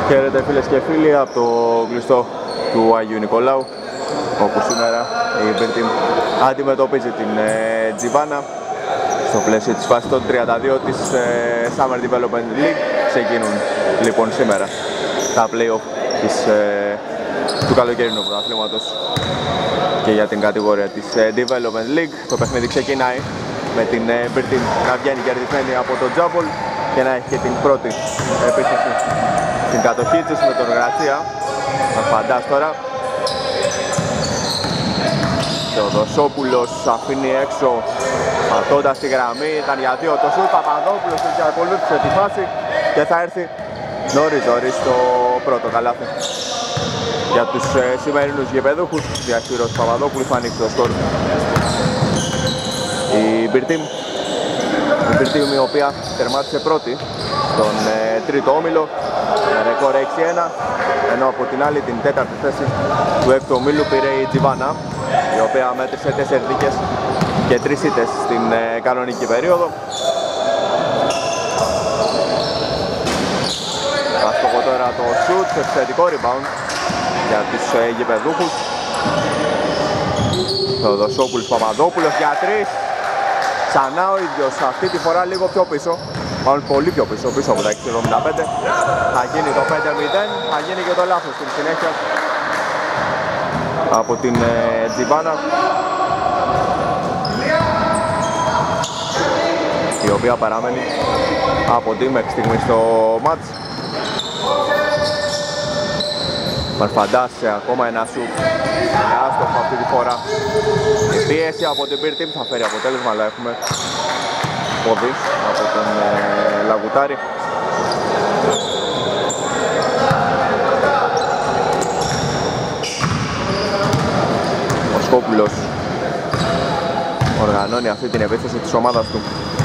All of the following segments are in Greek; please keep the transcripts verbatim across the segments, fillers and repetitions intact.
Χαίρετε φίλες και φίλοι από το κλειστό του Αγίου Νικολάου, όπου σήμερα η Beer Team αντιμετωπίζει την ε, Τζιβάνα στο πλαίσιο της φάσης των τριάντα δύο της ε, Summer Development League. Ξεκινούν λοιπόν σήμερα τα play-off της, ε, του καλοκαιρινού πρωταθλήματος και για την κατηγορία της ε, Development League. Το παιχνίδι ξεκινάει με την ε, Beer Team να βγαίνει κερδισμένη από το Τζάμπολ και να έχει και την πρώτη επίθεση στην κατοχή της με τον Γρατσία. Θα φαντάς τώρα. Και ο Δοσόπουλος αφήνει έξω πατώντας τη γραμμή, ήταν για δύο το σουτ. Παπαδόπουλος και ακολούθησε τη φάση και θα έρθει νωρίς νωρίς το πρώτο καλάθι. Για τους ε, σημερινούς γηπεδούχους, διαχείρος Παπαδόπουλου θα ανοίξει το σκορ. Η Beer Team, η Beer Team η οποία τερμάτισε πρώτη στον ε, τρίτο όμιλο με ρεκόρ έξι ένα, ενώ από την άλλη την τέταρτη θέση του έκτου ομίλου πήρε η Τζιβάνα, η οποία μέτρησε τέσσερις νίκες και τρεις ήττες στην ε, κανονική περίοδο. Αστοχό τώρα το shoot, σε επιθετικό rebound για τους ε, γηπεδούχους. Το Δοσόπουλος Παπαδόπουλος για τρεις. Ξανά ο ίδιος, αυτή τη φορά λίγο πιο πίσω, μάλλον πολύ πιο πίσω, πίσω από τα έξι εβδομήντα πέντε. Θα γίνει το πέντε μηδέν, θα γίνει και το λάθος στην συνέχεια από την ε, Τζιβάνα, η οποία παραμένει από τη μέχρι στιγμή στο μάτς. Μαρφαντάς σε ακόμα ένα σουτ, άστοχο αυτή τη φορά. Η πίεση από την Beer Team θα φέρει αποτέλεσμα, αλλά έχουμε πόδι από τον ε, Λαγουτάρη. Ο Σκόπουλος οργανώνει αυτή την επίθεση της ομάδας του.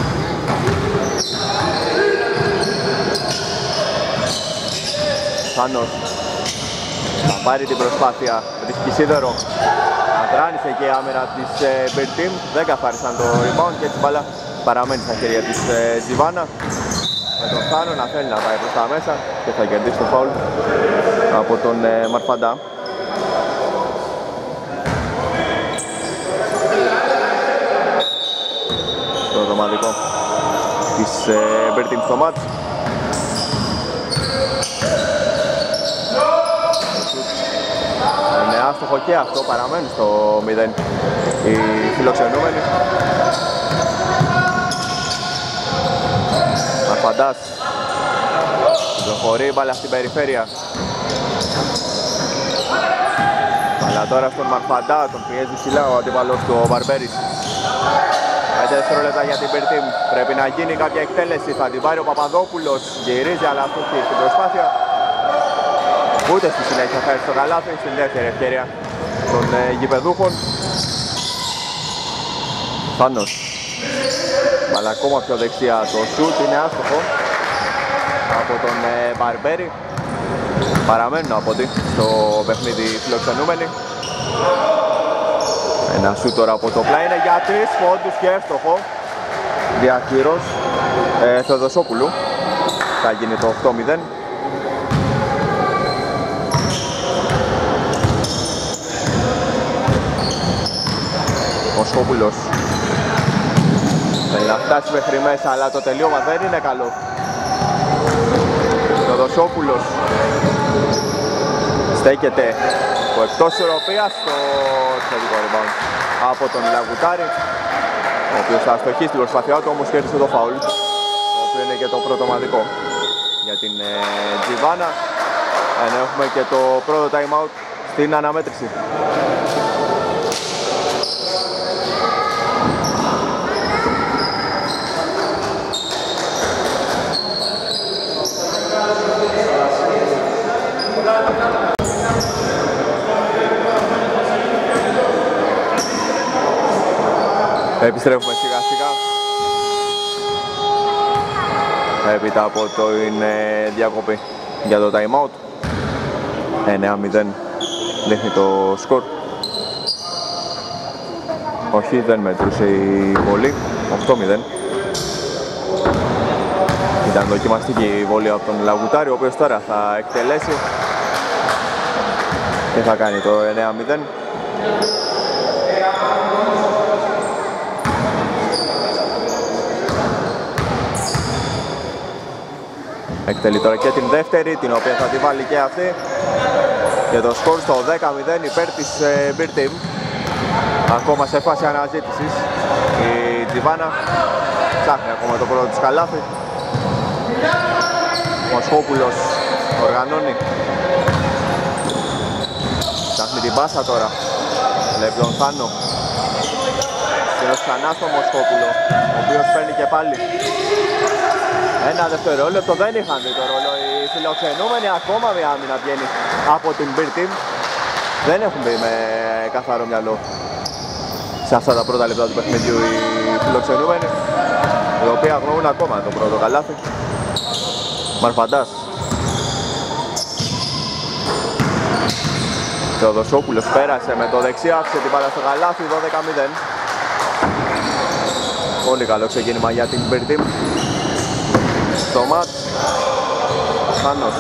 Σάνος θα πάρει την προσπάθεια, βρίσκει σίδερο, αδράνησε και η άμυρα της ε, Beer Team, δεν καθάρισαν το rebound και έτσι μπάλα παραμένει στα χέρια της ε, Τζιβάνα, με τον Θάνο να θέλει να πάει προς τα μέσα και θα κερδίσει το φάουλ από τον ε, Μαρφαντά. Το δωματικό της ε, Beer Team στο μάτς. Είναι άστοχο και αυτό, παραμένει στο μηδέν οι φιλοξενούμενοι. Μαρφαντάς προχωρεί μπάλα στην περιφέρεια, αλλά τώρα στον Μαρφαντά τον πιέζει ψηλά ο αντίπαλος του ο Μπαρμπέρης. πέντε δευτερόλεπτα για την Beer Team, πρέπει να γίνει κάποια εκτέλεση, θα την πάρει ο Παπαδόπουλος, γυρίζει αλλά αυτό και στην προσπάθεια. Ούτε στη συνέχεια θα έρθει στο καλάθι, στην δεύτερη ευκαιρία των ε, γηπεδούχων. Θάνος, αλλά ακόμα πιο δεξιά το σουτ, είναι άστοχο από τον ε, Μπαρμπέρη. Παραμένουν από ό,τι στο παιχνίδι φιλοξενούμενοι. Ένα σουτ τώρα από το πλάι είναι για τρεις πόντους και εύστοχο. Διαχείρος ε, Θεοδοσόπουλου, θα γίνει το οκτώ μηδέν. Ο Σκόπουλος θέλει να φτάσει μέχρι μέσα, αλλά το τελείωμα δεν είναι καλό. Ο Δοσόπουλος στέκεται από εκτός ισορροπίας στο θετικό rebound από τον Λαγουτάρη, ο οποίος θα αστοχεί στην προσπάθειά του, όμως κέρδισε το φάουλ, το οποίο είναι και το πρώτο ομαδικό για την ε, Τζιβάνα, ενώ έχουμε και το πρώτο time out στην αναμέτρηση. Επιστρέφουμε σιγά σιγά έπειτα από το είναι διακοπή για το time out. εννέα μηδέν δείχνει το σκορ. Όχι, δεν μέτρησε η βολή. οκτώ μηδέν. Η Ήταν δοκιμαστική βολή από τον Λαγουτάρη, ο οποίος τώρα θα εκτελέσει και θα κάνει το εννέα μηδέν. Εκτελεί τώρα και την δεύτερη, την οποία θα τη βάλει και αυτή. Και το σκορ στο δέκα μηδέν υπέρ της ε, Beer Team. Ακόμα σε φάση αναζήτησης η Τζιβάνα ψάχνει ακόμα το πρώτο της καλάθι. Μοσχόπουλος οργανώνει. Ψάχνει την πάσα τώρα. Βλέπει τον Θάνο. Συνός ξανά στο Μοσχόπουλο, ο οποίος παίρνει και πάλι. Ένα δευτερόλεπτο, δεν είχαν δει το ρόλο οι φιλοξενούμενοι. Ακόμα μια άμυνα βγαίνει από την Beer Team. Δεν έχουν μπει με καθαρό μυαλό σε αυτά τα πρώτα λεπτά του παιχνιδιού οι φιλοξενούμενοι, οι οποίοι αγνοούν ακόμα το πρώτο καλάθι. Μαρφαντάς. Θεοδοσόπουλος πέρασε με το δεξί, άφησε την μπάλα στο καλάθι, δώδεκα μηδέν. Πολύ καλό ξεκίνημα για την Beer Team. Στο μάτς, Θάνος.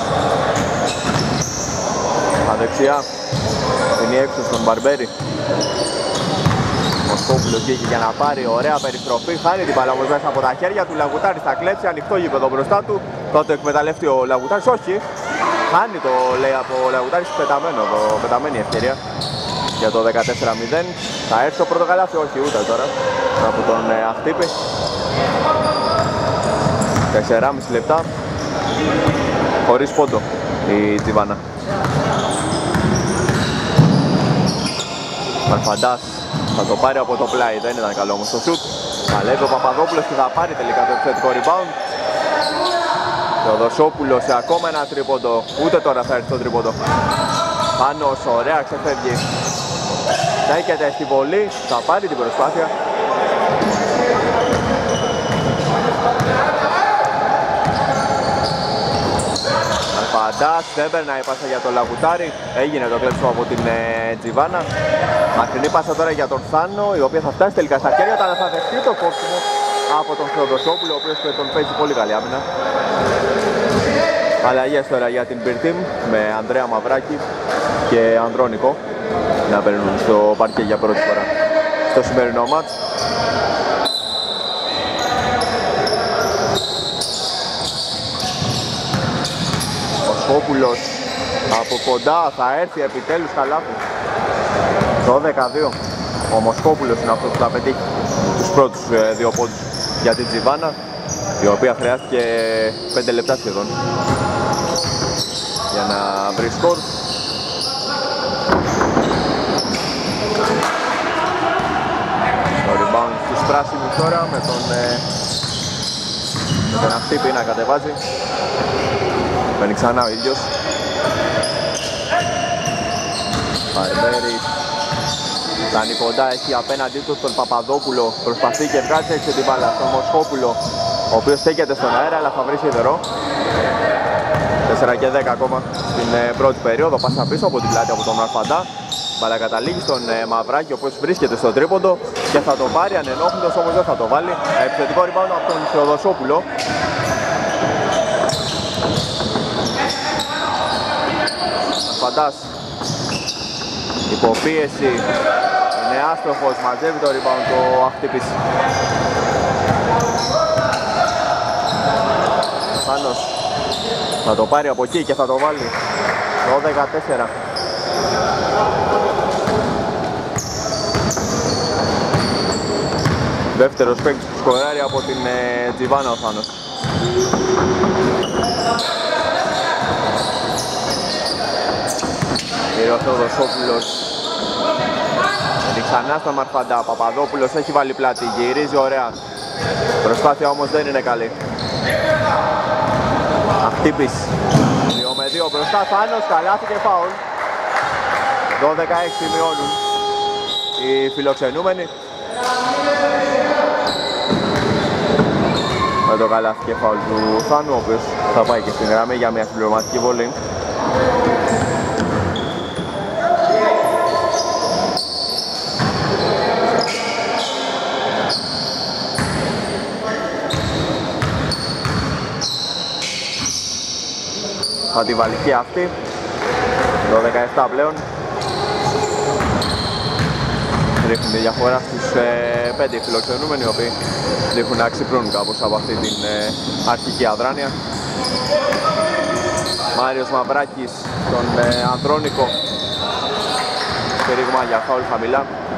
Στα δεξιά, είναι έξω στον Μπαρμπέρι. Μοσχόπουλος βγήκε για να πάρει ωραία περιστροφή, χάνει την μπάλα όμως μέσα από τα χέρια του. Λαγουτάρης θα κλέψει, ανοιχτό γήπεδο μπροστά του. Τότε εκμεταλλευτεί ο Λαγουτάρης, όχι. Χάνει το λέει από ο Λαγουτάρης, πεταμένο, το, πεταμένη ευκαιρία για το δεκατέσσερα μηδέν. Θα έρθει το πρώτο καλάθι, όχι ούτε τώρα, από τον ε, Αχτύπη. τεσσεράμισι λεπτά, χωρίς πόντο η Τζιβάνα. Μαρφαντάς θα το πάρει από το πλάι, δεν ήταν καλό όμως το σουτ. Παλεύει ο Παπαδόπουλος και θα πάρει τελικά το επιθετικό rebound. Ο Δοσόπουλος σε ακόμα ένα τρίποντο, ούτε τώρα θα έρθει το τρίποντο. Πάνος, ωραία, ξεφεύγει. Στέκεται στη βολή, θα πάρει την προσπάθεια. Φαντάς, δεν περνάει η πάσα για το Λαγουτάρι, έγινε το κλέψιμο από την ε, Τζιβάνα. Μακρινή πάσα τώρα για τον Θάνο, η οποία θα φτάσει τελικά στα χέρια, αλλά θα δεχτεί το κόψιμο από τον Θεοδοσόπουλο, ο οποίος τον παίζει πολύ καλή άμυνα. Αλλαγές τώρα για την Beer Team με Ανδρέα Μαυράκη και Ανδρώνικο να παίρνουν στο παρκέ για πρώτη φορά στο σημερινό μάτς. Μοσχόπουλος από κοντά θα έρθει επιτέλους καλάθι. Το δεκαδύο ο Μοσχόπουλος είναι αυτός που θα πετύχει τους πρώτους δύο πόντους για την Τζιβάνα, η οποία χρειάστηκε πέντε λεπτά σχεδόν για να βρει σκορ. Το rebound στους πράσινους τώρα με τον, με τον Αχτύπη να κατεβάζει. Παίρνει ξανά ο ίδιος. Παρμπέρι φτάνει κοντά, έχει απέναντί του τον Παπαδόπουλο. Προσπαθεί και βγάζει έξω την μπάλα στον Μοσχόπουλο, ο οποίος στέκεται στον αέρα αλλά θα βρει σιδερό. τέσσερα και δέκα ακόμα στην ε, πρώτη περίοδο. Πάσα πίσω από την πλάτη από τον Μαρφαντά. Μπάλα καταλήγει στον ε, Μαυράκη, ο οποίος βρίσκεται στο τρίποντο και θα το πάρει ανενόχλητος, όμως δεν θα το βάλει. Επιθετικό rebound από τον Θεοδοσόπουλο. Μαρφαντάς υποπίεση, είναι άστοχος, μαζεύει το rebound το Αχτύπης. Θάνος θα το πάρει από εκεί και θα το βάλει. Το δεκατέσσερα. Δεύτερος παίκτης που σκοράρει από την ε, Τζιβάνα ο Θάνος. Πήρε ο Θεοδοσόπουλος. Είναι ξανά στα Μαρφαντά. Παπαδόπουλος έχει βάλει πλάτη, γυρίζει ωραία. Προσπάθεια όμως δεν είναι καλή. Αχτύπης, δύο με δύο μπροστά, Θάνος, καλάθι και φάουλ. δώδεκα έξι μειώνουν οι φιλοξενούμενοι. Με το καλάθι και φάουλ του Θάνου, ο οποίος θα πάει και στην γραμμή για μια συμπληρωματική βολή. θα τη βάλει και αυτή. Το δεκαεπτά πλέον. Ρίχνουν τη διαφορά στους ε, πέντε φιλοξενούμενοι, οι οποίοι δείχνουν να ξυπνούν κάπως από αυτή την ε, αρχική αδράνεια. Μάριος Μαυράκης τον ε, Ανδρώνικο. Περίγμα για φάουλ χαμηλά.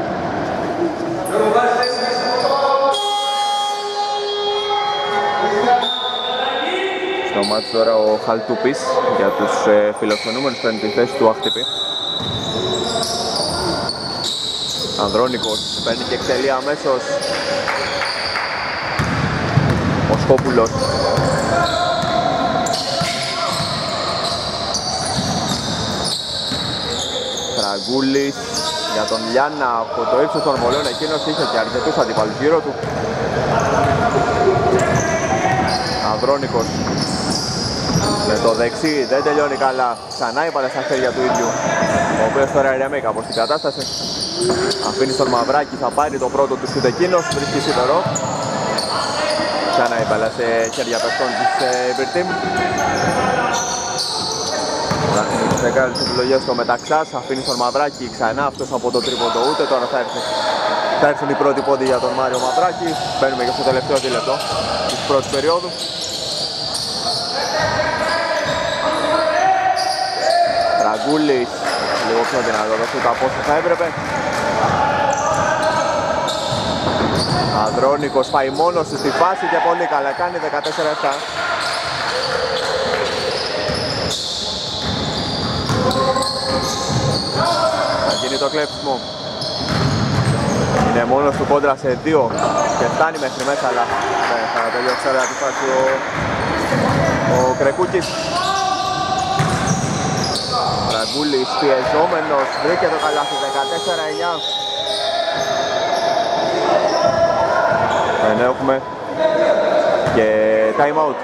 Στο μάτι τώρα ο Χαλτούπης για τους ε, φιλοξενούμενους παίρνει τη θέση του Αχτυπή. Ανδρώνικος παίρνει και εκτελεί αμέσως. Ο Σκόπουλος. Φραγκούλης για τον Λιάννα από το ύψος των βολών. Εκείνος είχε και αρκετούς αντιπαλούς γύρω του. Ανδρώνικος με το δεξί δεν τελειώνει καλά. Ξανά η μπάλα στα χέρια του ίδιου, ο οποίος τώρα ηρεμεί κάπως στην κατάσταση. Αφήνει στον Μαυράκη, θα πάρει το πρώτο του σουτ εκείνος, βρίσκει σίδερο. Ξανά η μπάλα σε χέρια παιχτών της Ιμπιρτήμ. Ψάχνει τις μεγάλες επιλογές στο Μεταξάς, αφήνει στον Μαυράκη ξανά αυτός από το τρίποντο ούτε. Τώρα θα έρθει. Θα έρθουν οι πρώτοι πόντοι για τον Μάριο Μαυράκη. Μπαίνουμε και στο τελευταίο δίλεπτο της πρώτης περίοδου. Φραγκούλης, λίγο πιο δυνατό το σούτ από όσο θα έπρεπε. Ανδρώνικος πάει μόνος του στη φάση και πολύ καλά κάνει. Δεκατέσσερα επτά. Θα γίνει το κλέψιμο. Είναι μόνος του κόντρα σε δύο και φτάνει μέχρι μέσα, αλλά ναι, θα τελειώσει τώρα τη φάση ο, ο Κρεκούκης. Φραγκούλης πιεζόμενος, βρήκε το καλάθι. Δεκατέσσερα εννιά. Δεν έχουμε και time out.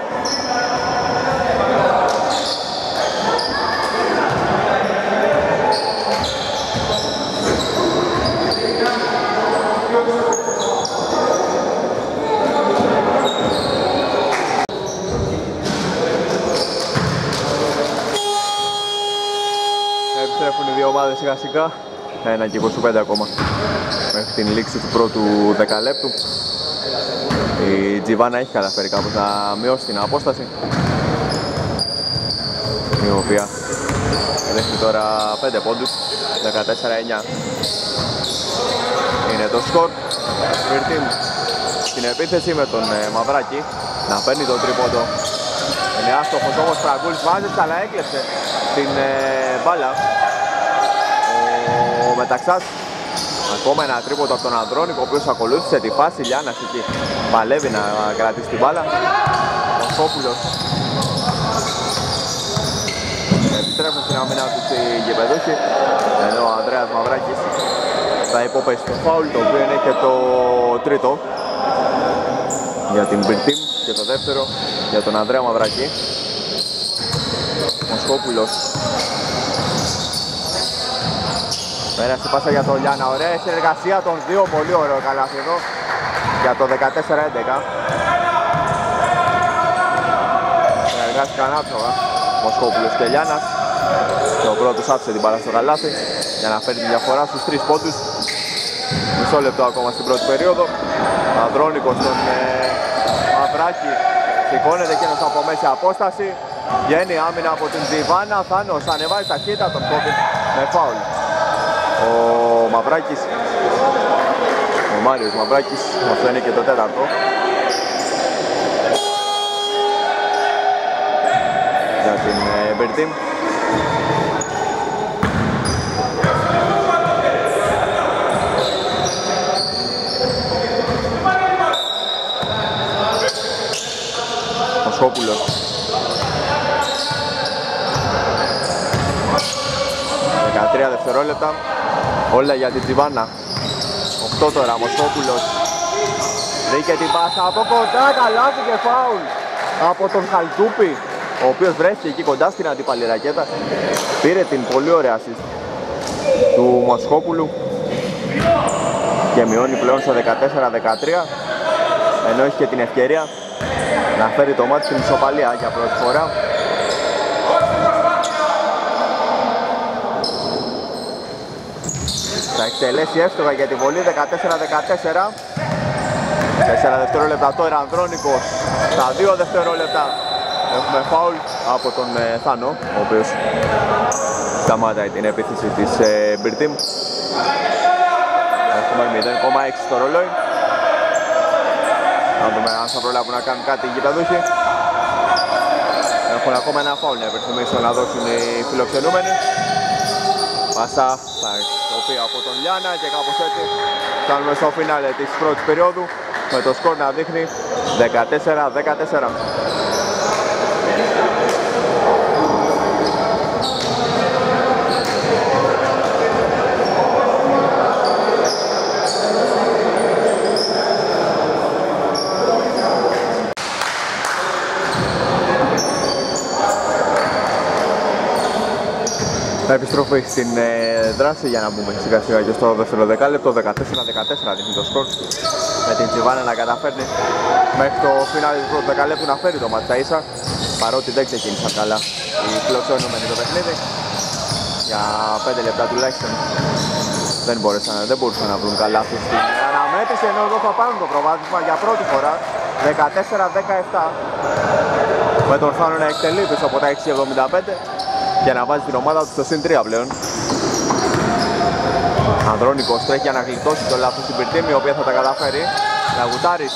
Επιστρέφουν οι δύο ομάδες σιγά σιγά. Ένα και είκοσι πέντε ακόμα μέχρι την λήξη του πρώτου δεκαλέπτου. Η Τζιβάνα έχει καταφέρει κάπως να μειώσει την απόσταση, η οποία δέχει τώρα πέντε πόντους. Δεκατέσσερα εννιά είναι το σκορ. Ιμπιρτήμ στην επίθεση με τον ε, Μαυράκη να παίρνει το τρίποντο. Είναι άστοχος όμως. Φραγκούλης βάζει, αλλά έκλεψε την ε, μπάλα ο Μεταξάς. Ακόμα ένα τρίποντο από τον Ανδρώνικο, ο οποίος ακολούθησε τη φάση. Λιάννας εκεί παλεύει να κρατήσει την μπάλα. Ο Σκόπουλος. Επιστρέφουν στην αμυνά τους οι γηπεδούχοι, ενώ ο Ανδρέας Μαυράκης θα υποπέσει το φάουλ, το οποίο είναι και το τρίτο για την Ιμπιρτήμ και το δεύτερο για τον Ανδρέα Μαυράκη. Ο Σκόπουλος πέρασε πάσα για τον Λιάννα, ωραία συνεργασία των δύο, πολύ ωραίο καλάθι εδώ για το δεκατέσσερα έντεκα. Συνεργάστηκαν άψογα ο Σκόπουλος και Λιάννας και ο πρώτος άφησε την μπάλα στο καλάθι για να φέρει τη διαφορά στους τρεις πόντους. Μισό λεπτό ακόμα στην πρώτη περίοδο. Ανδρώνικος στον ε, Μαυράκη, σηκώνεται εκείνος από μέση απόσταση. Βγαίνει άμυνα από την Τζιβάνα, Θάνος ανεβάζει ταχύτητα, τον κόβει με φάουλ ο Μαυράκης, ο Μάριος Μαυράκης. Αυτό είναι και το τέταρτο για την Ιμπιρτήμ. Ο Σκόπουλος. δεκατρία δευτερόλεπτα. Όλα για την Τζιβάνα. οκτώ τώρα, Μοσχόπουλος. Βρήκε την πάσα από κοντά, καλάθι και φάουλ από τον Χαλτούπη, ο οποίος βρέθηκε εκεί κοντά στην αντίπαλη ρακέτα. Πήρε την πολύ ωραία assist του Μοσχόπουλου και μειώνει πλέον στο δεκατέσσερα δεκατρία, ενώ έχει και την ευκαιρία να φέρει το μάτι στην ισοπαλία για πρώτη φορά. Θα εκτελέσει εύστοχα για τη βολή, δεκατέσσερα δεκατέσσερα. τέσσερα δευτερόλεπτα τώρα Ανδρώνικος. Στα δύο δευτερόλεπτα έχουμε φάουλ από τον ε, Θάνο, ο οποίος σταμάτάει την επίθεση της ε, Beer Team. Έχουμε μηδέν κόμμα έξι στο ρολόι. Θα δούμε αν θα προλάβουν να κάνουν κάτι οι γηπεδούχοι. Έχουν ακόμα ένα φάουλ να υπερθυμίσω να δώσουν οι φιλοξενούμενοι. Πάσα θα εξοπεί από τον Λιάνα και κάπως έτσι φτάνουμε στο φινάλε της πρώτης περίοδου με το σκορ να δείχνει δεκατέσσερα δεκατέσσερα. Επιστροφή στην ε, δράση για να μπούμε σιγά σιγά και στο δεύτερο δεκάλεπτο. Δεκατέσσερα δεκατέσσερα δείχνει το σκορ, με την Τζιβάνα να καταφέρνει μέχρι το φινάλι του πρώτου δεκαλέπτου να φέρει το μάτς στα ίσα, παρότι δεν ξεκίνησαν καλά οι φιλοξενούμενοι το παιχνίδι. Για πέντε λεπτά τουλάχιστον δεν, μπορούσαν, δεν μπορούσαν να βρουν καλά αυτή στην αναμέτρηση, ενώ εδώ θα πάρουν το προβάδισμα για πρώτη φορά δεκατέσσερα δεκαεπτά, με τον Θάνο να εκτελεί πίσω από τα έξι εβδομήντα πέντε για να βάζει την ομάδα του στο συν τρία πλέον. Ανδρώνικος τρέχει για να γλιτώσει το λάθος στην Beer Team, η οποία θα τα καταφέρει. Λαγουτάρης.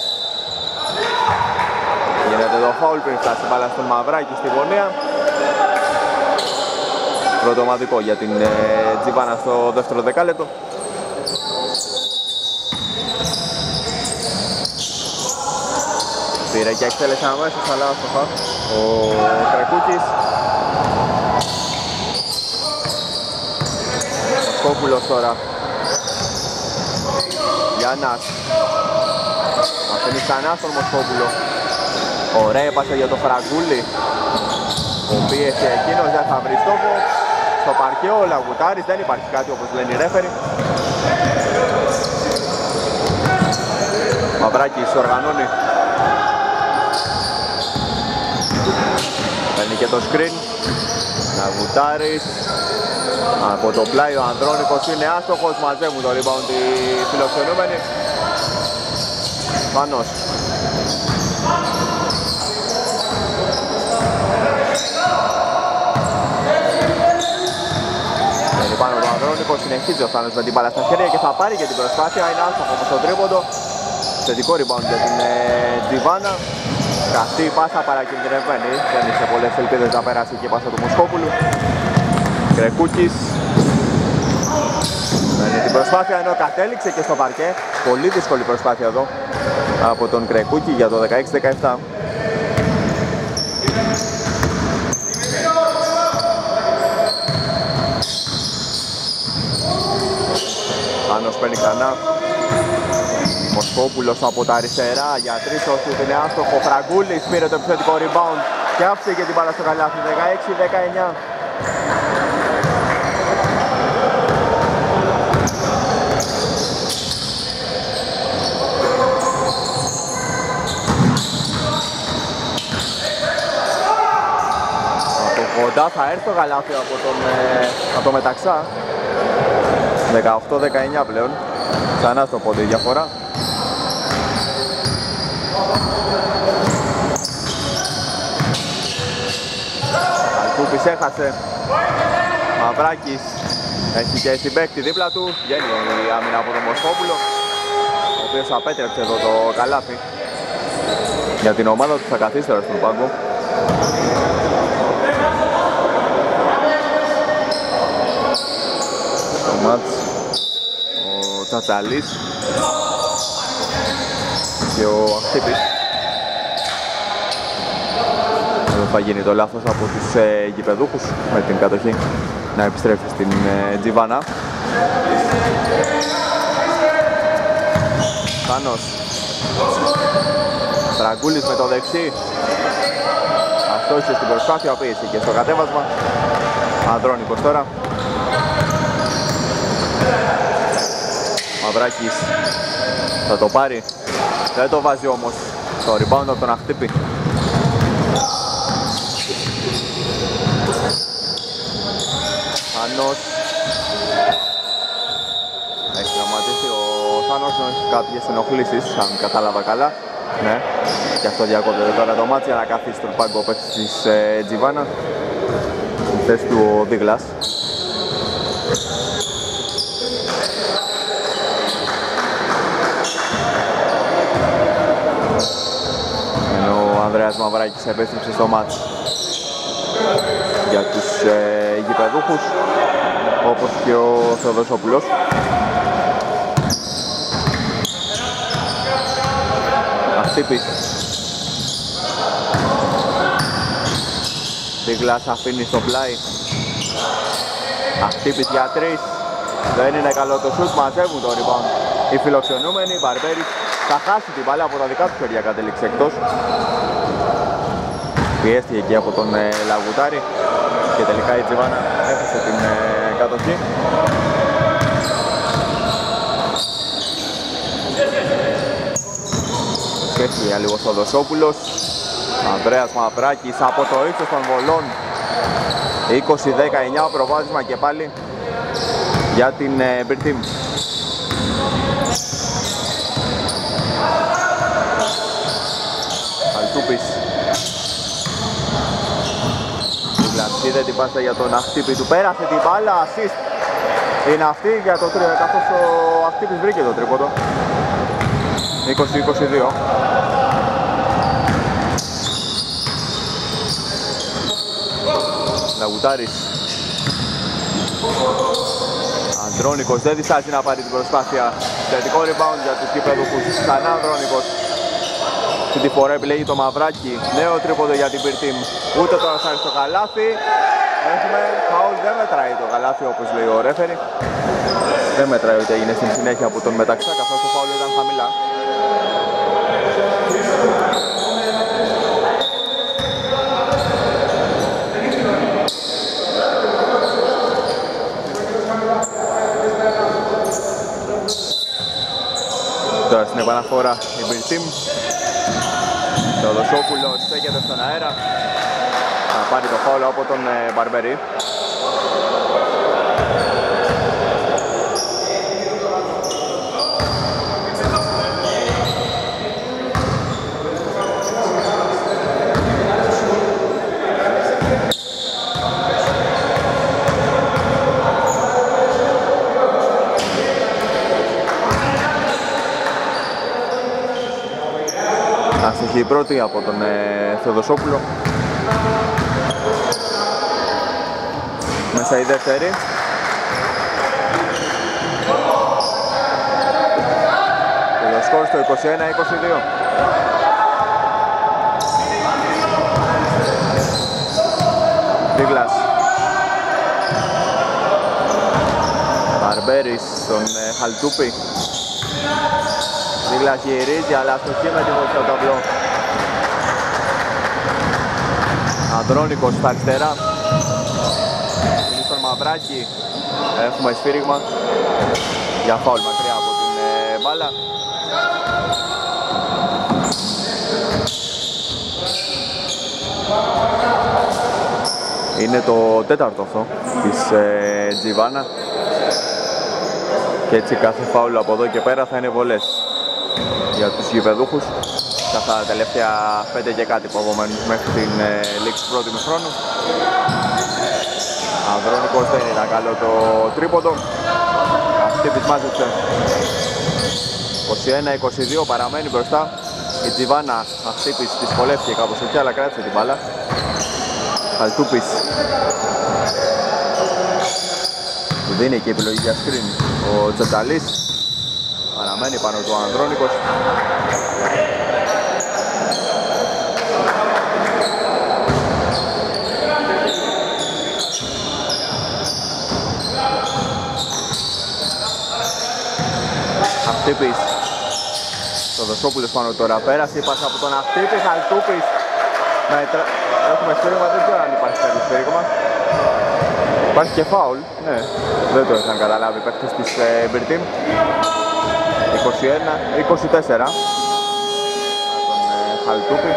Γίνεται το φάουλ πριν φτάσει μπάλα στον Μαυράκη στη γωνία. Πρωτομαδικό για την ε, Τζιβάνα στο δεύτερο δεκάλεπτο. Πήρε και εκτέλεσε αμέσως, αλλά άστοχα ο Κρεκούκης. Κόπουλος τώρα. Γιάννας. Αφήνει ξανά στον Μοσκόπουλο. Ωραία έπασε για το Φραγκούλη. Ο πίεσε εκείνος, δεν θα βρει στόχο. Στο παρκαίο ο Λαγουτάρης, δεν υπάρχει κάτι όπως λένε οι ρέφεροι. Μαυράκης οργανώνει. Παίρνει και το screen. Λαγουτάρης. Από το πλάι ο Ανδρώνικος είναι άστοχος, μαζεύουν το rebound οι φιλοξενούμενοι. Πανός. Είναι πάνω το Ανδρώνικος, συνεχίζει ο Θάνος με την μπάλα στα χέρια και θα πάρει και την προσπάθεια, είναι άστοχο με τον τρίποντο. Θετικό rebound για την ε, Τζιβάνα. Καυτή πάσα παρακινδυνευμένη, δεν είχε πολλές ελπίδες να περάσει και η πάσα του Μοσκόπουλου. Κρεκούκης με την προσπάθεια, ενώ κατέληξε και στο παρκέ. Πολύ δύσκολη προσπάθεια εδώ από τον Κρεκούκη για το δεκαέξι δεκαεπτά. Άνος παίρνει ξανά. Μοσκόπουλος από τα αριστερά για τρεις όσους είναι άστοχο. Φραγκούλης πήρε το επιθετικό rebound και άφησε και την μπάλα στο καλάθι. δεκαέξι δεκαεννιά. Κοντά θα έρθει το γαλάθι από, τον, ε, από το Μεταξά. δεκαοκτώ δεκαεννιά πλέον. Ξανά στο πόντι διαφορά. Αλκούπης έχασε. Μαυράκης έχει και συμπαίκτη δίπλα του. Βγαίνει η άμυνα από τον Μοσκόπουλο, ο οποίος απέτρεψε εδώ το καλάθι για την ομάδα του, θα καθίσει τώρα στον πάγκο. Μάτς, ο Τσατσαλής και ο Αχτύπης. Εδώ θα γίνει το λάθος από τους ε, γηπεδούχους με την κατοχή να επιστρέφει στην ε, Τζιβάνα. Θάνος. Τραγκούλης με το δεξί. Αστόχησε στην προσπάθεια, πίεσε και στο κατέβασμα. Ανδρώνικος τώρα. Μαυράκης θα το πάρει, δεν το βάζει όμως. Το rebound από τον Αχτύπη. Θάνος. Έχει τραυματίσει ο Θάνος, έχει κάποιες ενοχλήσεις, αν κατάλαβα καλά. Ναι, και αυτό διακόπτεται τώρα το μάτς για να καθίσει στον πάγκο ο παίκτης της ε, Τζιβάνα. Στη θέση του ο Δίγλας. Ενώ ο Ανδρέας Μαυράκης επέστρεψε στο μάτς για τους ε, γηπεδούχους, όπως και ο Θεοδοσόπουλος. Αχτύπης. Δίγλας αφήνει στο πλάι. Αχτύπης για τρεις. Δεν είναι καλό το σουτ, μαζεύουν το rebound οι φιλοξενούμενοι. Μπαρμπέρης θα χάσει την μπάλα από τα δικά του χέρια, κατέληξε εκτός. Πιέστηκε εκεί από τον ε, Λαγουτάρη και τελικά η Τζιβάνα έφεσε την ε, κατοχή. Σκέφτηκε για λίγο στο Δοσόπουλος. Ανδρέας Μαυράκης από το ύψος των βολών. είκοσι δεκαεννιά προβάδισμα και πάλι για την ε, Beer Team. Αλτούπης. Είδε την πάσα για τον Αχτύπη, του πέρασε την μπάλα, assist είναι αυτή για το τρία, καθώς ο Αχτύπης βρήκε το τρίποντο. είκοσι είκοσι δύο. Λαγουτάρης. Ανδρώνικος δεν διστάζει να πάρει την προσπάθεια. Θετικό rebound για τους γηπεδούχους. Ξανά Ανδρώνικος. Αυτή τη φορά επιλέγει το Μαυράκι. Νέο τρίποντο για την Beer Team. Ούτε τώρα θα έρθει στο καλάθι. Έχουμε φάουλ, δεν μετράει το καλάθι όπως λέει ο ρέφερι. Δεν μετράει ότι έγινε στην συνέχεια από τον Μεταξά, καθώς το φάουλ ήταν χαμηλά. Τώρα στην επαναφορά η Beer Team. Το Δοσόπουλος στέκεται στον αέρα. Θα πάρει το φάουλ από τον ε, Μπαρμπερί. Αστοχή η πρώτη από τον ε, Θεοδοσόπουλο. Μέσα η δεύτερη. Και το σκορ στο είκοσι ένα είκοσι δύο. Δίγλας. Μπαρμπέρης στον ε, Χαλτούπη. Δίγλας γυρίζει, αλλά αστοχή με τη βοήθεια του ταμπλό. Ανδρώνικος στα αριστερά. Είναι στον Μαυράκη. Έχουμε σφύριγμα για φάουλ μακριά από την ε, μπάλα. Είναι το τέταρτο αυτό της ε, Τζιβάνα. Και έτσι κάθε φάουλ από εδώ και πέρα θα είναι βολές για τους γηπεδούχους. Σε αυτά τα τελευταία πέντε και κάτι που απομένουν μέχρι την ε, λήξη του πρώτου ημιχρόνου. Ανδρώνικος δεν ήταν καλό το τρίποντο. Αχτύπης μάζεψε. είκοσι ένα είκοσι δύο, παραμένει μπροστά. Η Τζιβάνα, Αχτύπης δυσκολεύτηκε κάπως εκεί, αλλά κράτησε την μπάλα. Χαλτούπης. Του δίνει και επιλογή για screen ο Τζεταλής. Παραμένει πάνω του Ανδρώνικος. Αχτύπης. Το Δοσόπουλος πάνω τώρα πέρασε, πάσα από τον Αχτύπη, Χαλτούπης. Μετρα... Έχουμε σφύριγμα, δεν ξέρω αν υπάρχει κάποιο σφύριγμα. Υπάρχει και φάουλ, ναι, δεν το είχαν καταλάβει οι παίκτες της ε, Beer Team. είκοσι ένα είκοσι τέσσερα τον ε, Χαλτούπη.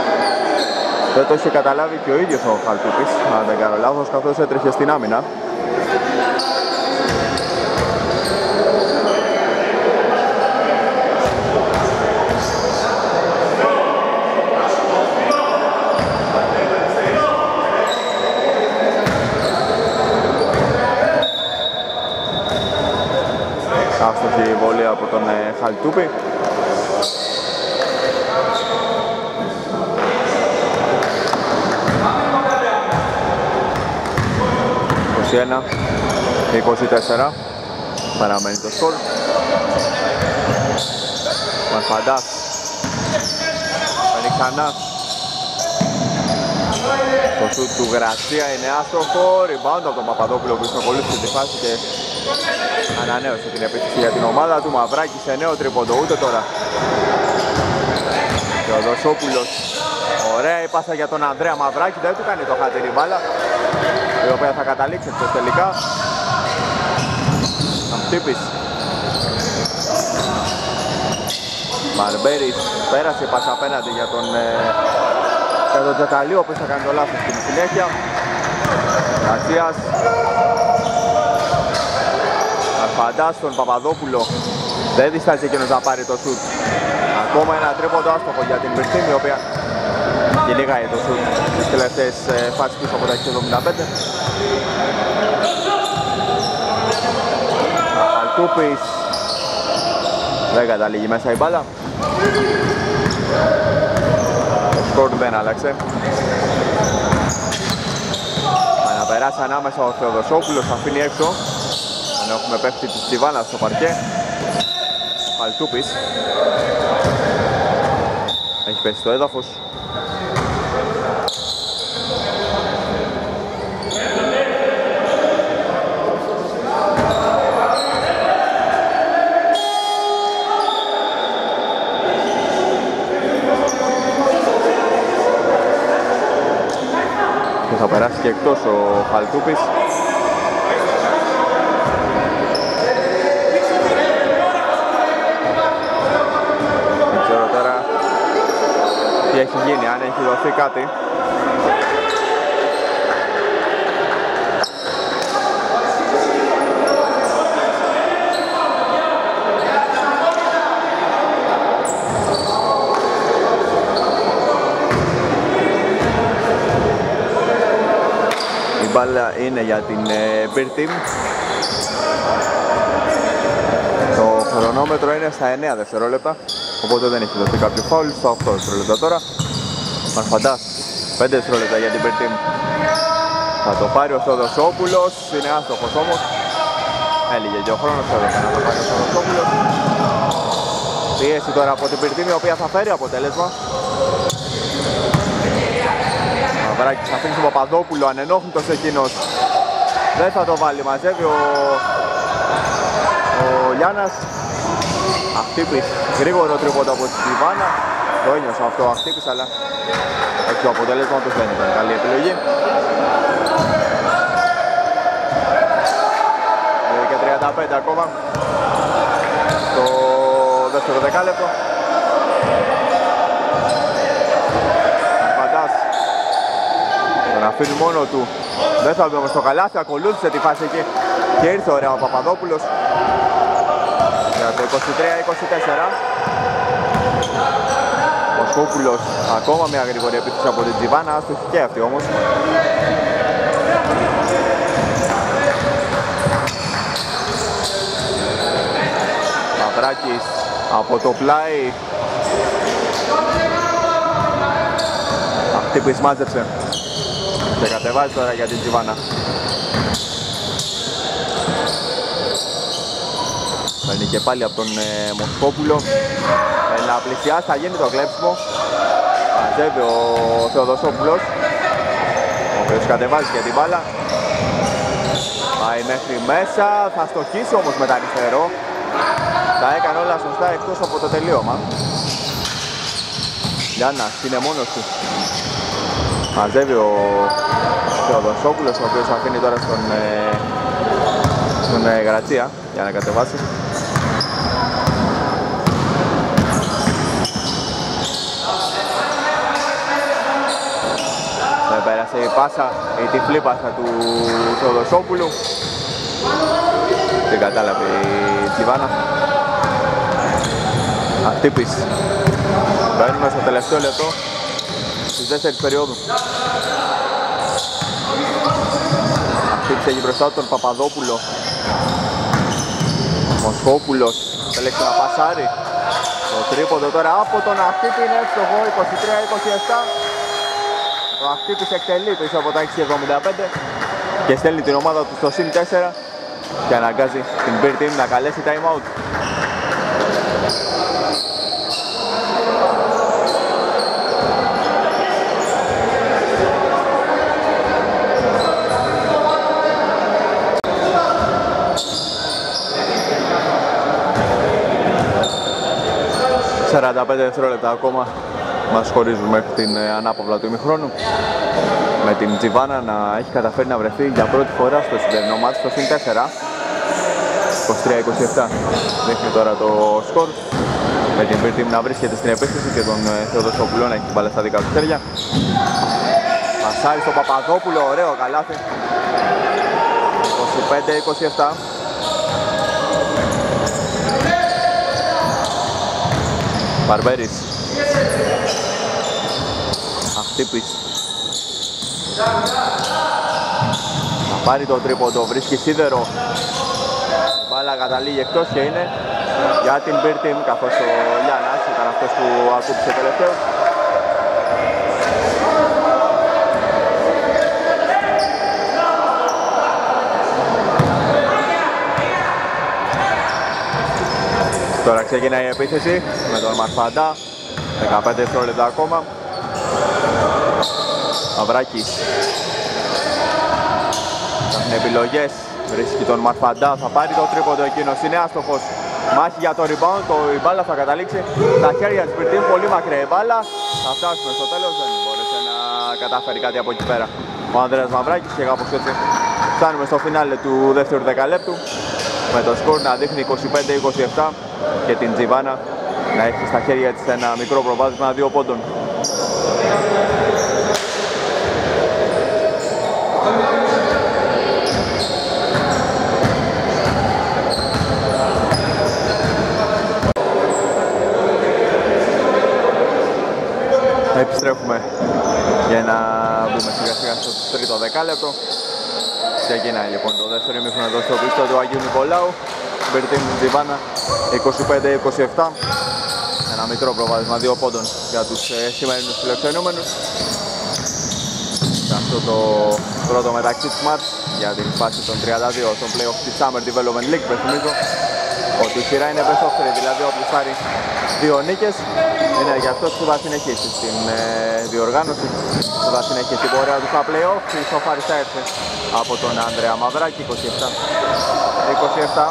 Δεν το είχε καταλάβει και ο ίδιος ο Χαλτούπης, αν δεν κάνω λάθος, καθώς έτρεχε στην άμυνα. Άστοχη βολή από τον ε, Χαλτούπη. είκοσι ένα είκοσι τέσσερα παραμένει το σκορ. Μαρφαντάς παίρνει ξανά. Το σουτ του Γρασία είναι άστοχο. Rebound από τον Παπαδόπουλο που ακολούθησε τη φάση και ανανέωσε την επίθεση για την ομάδα του. Μαυράκη σε νέο τρίποντο, ούτε τώρα. Και ο Δοσόπουλος, ωραία η πάσα για τον Ανδρέα Μαυράκη, δεν του κάνει το χάτερη μπάλα, η οποία θα καταλήξει εκτός τελικά. Αμτύπης. Μπαρμπέρης, πέρασε η πάσα απέναντι για τον, ε, για τον Τζακαλίου, ο οποίος θα κάνει το λάθος στην συνέχεια. Γρατσίας. Αρφαντάς στον Παπαδόπουλο, δεν διστάζει εκείνος να πάρει το σουτ. Ακόμα ένα τρίποντο άστοχο για την Πυρτήμη, η οποία κυνηγάει το σουτ στις τελευταίες ε, φάσεις πίσω από τα εβδομήντα πέντε. Αλτούπης, δεν καταλήγει μέσα η μπάλα. Το σκορ δεν άλλαξε. Αναπεράσει ανάμεσα ο Θεοδοσόπουλος, αφήνει έξω. Αν έχουμε πέφτει τη Στιβάνα στο παρκέ. Ο Χαλτούπης έχει πέσει στο έδαφος. Και θα περάσει και εκτός ο Χαλτούπης. Τι έχει γίνει, αν έχει δοθεί κάτι. Η μπάλα είναι για την Beer Team. Το χρονόμετρο είναι στα εννέα δευτερόλεπτα, οπότε δεν έχει δοθεί κάποιο φάουλ. Στα οκτώ δευτερόλεπτα τώρα. Μαρφαντάς, πέντε δευτερόλεπτα για την Beer Team. Θα το πάρει ο Θεοδοσόπουλος, είναι άστοχος όμως. Έλυγε και ο χρόνος εδώ να το πάρει ο Θεοδοσόπουλος. Πίεση τώρα από την Beer Team, η οποία θα φέρει αποτέλεσμα. Μαυράκης θα αφήνει στον Παπαδόπουλο, ανενόχλητος εκείνος. Δεν θα το βάλει, μαζεύει ο, ο Γιάννας. Αχτύπης, γρήγορο τρίποντο από τη Στιβάνα. Το ένιωσα αυτό ο Αχτύπης, αλλά όχι, το αποτέλεσμα του δεν ήταν καλή επιλογή. Και τριάντα πέντε ακόμα στο δεύτερο δεκάλεπτο. Φαντάς τον αφήνει μόνο του, δεν θα μπει όμως στο καλάθι, ακολούθησε τη φάση εκεί και ήρθε ωραία ο Παπαδόπουλος για το είκοσι τρία είκοσι τέσσερα. Ο Σκόπουλος, ακόμα μια γρήγορη επίθεση από την Τζιβάνα, άστοχη και αυτή όμως. Μαυράκης από το πλάι. Αχτύπης μάζεψε και κατεβάζει τώρα για την Τζιβάνα. Παίρνει και πάλι από τον ε, Μοσκόπουλο. Ε, να πλησιάσει, θα γίνει το κλέψιμο. Μαζεύει ο Θεοδοσόπουλος, ο οποίος κατεβάζει και την μπάλα. Πάει μέχρι μέσα, θα στοχίσει όμως με τα αριστερό. Τα έκανε όλα σωστά εκτός από το τελείωμα. Γιάννας είναι μόνος του. Μαζεύει ο Θεοδοσόπουλος, ο οποίος αφήνει τώρα στον, ε, στον ε, Γρατσία για να κατεβάσει. Πέρασε η πάσα, η τυφλή πάσα του Θεοδοσόπουλου. την κατάλαβε η Τζιβάνα. Αχτύπης. Μπαίνουμε στο τελευταίο λεπτό στις τέσσερις περίοδου. Αχτύπης έχει μπροστά τον Παπαδόπουλο. Μοσχόπουλος θέλεξε να πασάρει. Το τρίποντο τώρα από τον Αχτύπη είναι εύστοχο, είκοσι τρία είκοσι επτά. Ο Αχτύπης εκτελεί πίσω από τα έξι εβδομήντα πέντε και στέλνει την ομάδα του στο συν τέσσερα και αναγκάζει την Beer Team να καλέσει time out. σαράντα πέντε δευτερόλεπτα ακόμα μας χωρίζουν μέχρι την ανάπαυλα του ημιχρόνου, με την Τζιβάνα να έχει καταφέρει να βρεθεί για πρώτη φορά στο σημερινό μάτς στο συν τέσσερα. είκοσι τρία είκοσι επτά δείχνει τώρα το σκορ, με την Beer Team να βρίσκεται στην επίθεση και τον Θεοδοσόπουλο να έχει την μπάλα στα δικά του χέρια. Πασάρι στον Παπαδόπουλο, ωραίο καλάθι. είκοσι πέντε είκοσι επτά. Μπαρμπέρης. Αχτύπης. Θα πάρει το τρίποντο, βρίσκει σίδερο. Μπάλα καταλήγει εκτός και είναι για την Beer Team, καθώς ο Λιάννας ήταν αυτός που ακούμπησε τελευταίος. Τώρα ξεκινάει η επίθεση με τον Μαρφαντά, δεκαπέντε δευτερόλεπτα ακόμα. Μαυράκης. Έχουν επιλογές, βρίσκει τον Μαρφαντά, θα πάρει το τρίποντο εκείνος, είναι άστοχος. Μάχη για το rebound, το, η μπάλα θα καταλήξει στα χέρια της Beer Team, πολύ μακριά η μπάλα. Θα φτάσουμε στο τέλος, δεν μπόρεσε να καταφέρει κάτι από εκεί πέρα ο Ανδρέας Μαυράκης και κάπως έτσι φτάνουμε στο φινάλε του δεύτερου δεκαλέπτου, με το σκορ να δείχνει είκοσι πέντε είκοσι επτά και την Τζιβάνα να έχει στα χέρια της ένα μικρό προβάδισμα δύο πόντων. Επιστρέφουμε για να μπούμε σιγά σιγά στο τρίτο δεκάλεπτο. Ξεκινάει λοιπόν το δεύτερο ημίχρονο εδώ στο πίστο του Αγίου Νικολάου. Beer Team Τζιβάνα είκοσι πέντε είκοσι επτά. Ένα μικρό προβάδισμα δύο πόντων για τους ε, σημερινούς φιλοξενούμενους. Σε αυτό το πρώτο μεταξύ της μάτς για την φάση των τριάντα δύο στον play-off της Summer Development League. Θυμίζω ότι η σειρά είναι best of three, δηλαδή όποιος πάρει δύο νίκες είναι για αυτός που θα συνεχίσει στην ε, διοργάνωση, που θα συνεχίσει την πορεία του στα play-off. Η σοφάρι θα έρθει από τον Ανδρέα Μαυράκη, είκοσι επτά είκοσι επτά.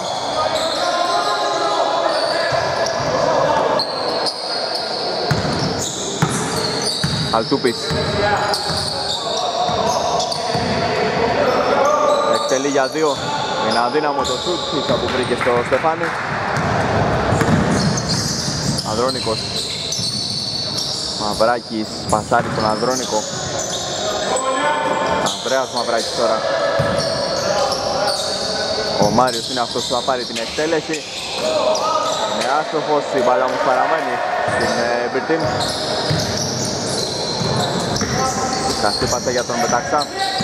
Αλτούπης. Εκτελεί για δύο. Είναι αδύναμο το σουτ, ίσα που βρήκε στο Στεφάνι. Ανδρώνικος. Μαυράκης, πασάρι στον Ανδρώνικο. Ανδρέας Μαυράκης τώρα. Ο Μάριος είναι αυτός που θα πάρει την εκτέλεση. Είναι άστοχος, η μπάλα μου παραμένει στην Beer Team. Καστύπασε για τον Πεταξά.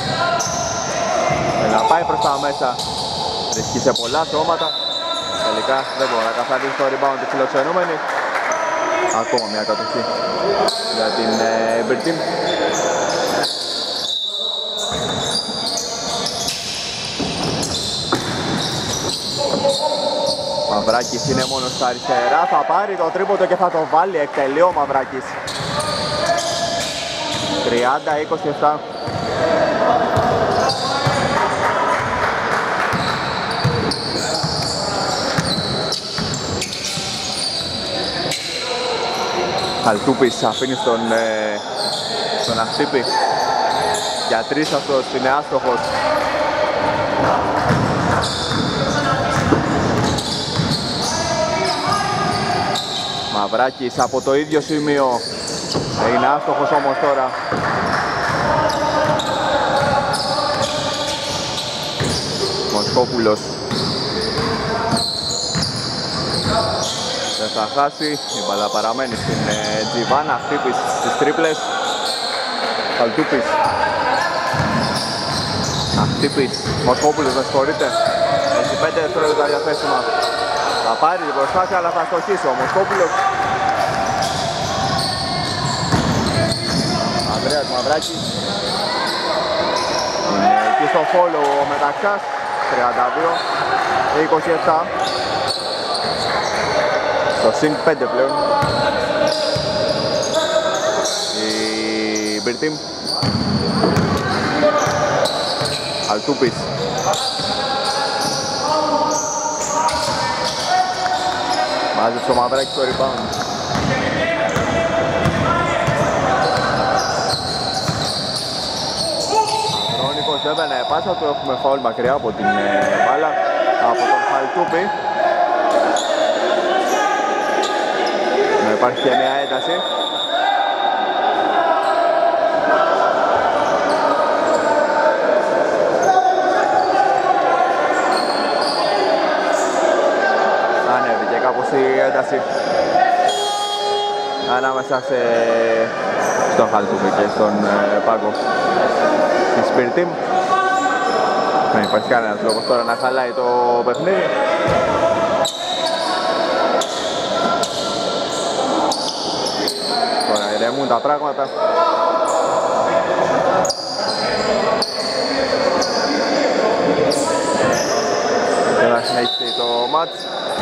Να πάει προς τα μέσα. Βρίσκει σε πολλά σώματα. Τελικά δεν μπορεί να καθαρίσει το rebound τη φιλοξενούμενη. Ακόμα μια κατοχή για την ε, Beer Team. Μαυράκης είναι μόνος στα αριστερά. Θα πάρει το τρίποντο και θα το βάλει. Εκτελεί ο Μαυράκης. τριάντα είκοσι επτά. Αλτούπης αφήνει στον, ε, στον Αχτύπη για τρεις, αυτός είναι άστοχος. Μαυράκης από το ίδιο σημείο, είναι άστοχος όμως τώρα. Μοσκόπουλος δεν θα χάσει, η μπαλά παραμένει στην Τζιβάνα, χτύπης στις τρίπλες. Χαλτούπης, Αχτύπης, Μοσκόπουλος με συγχωρείτε, έχει πέντε δευτερόλεπτα διαθέσιμα. Θα πάρει την προσπάθεια αλλά θα στοχίσει ο Μοσκόπουλος. Ανδρέας Μαυράκης είναι εκεί στο follow ο Μεταξάς, τριάντα δύο είκοσι επτά. Στο συν πέντε πλέον η Μπιρτίμ. Αλτούπης, μάζεψε ο Μαυράκης το rebound. Ανδρώνικος δεν μπαίνει πάσα του, έχουμε φάουλ μακριά από την μπάλα από τον Χαλτούπη. Να υπάρχει και μια ένταση. Ανέβηκε κάπως η ένταση ανάμεσα σε... στον Χαλτούπη και στον ε, πάγκο της Σπιρτίμ. Δεν υπάρχει κανένας λόγος τώρα να χαλάει το παιχνίδι. Τώρα ηρεμούν τα πράγματα. Και να συνεχίσει το μάτς.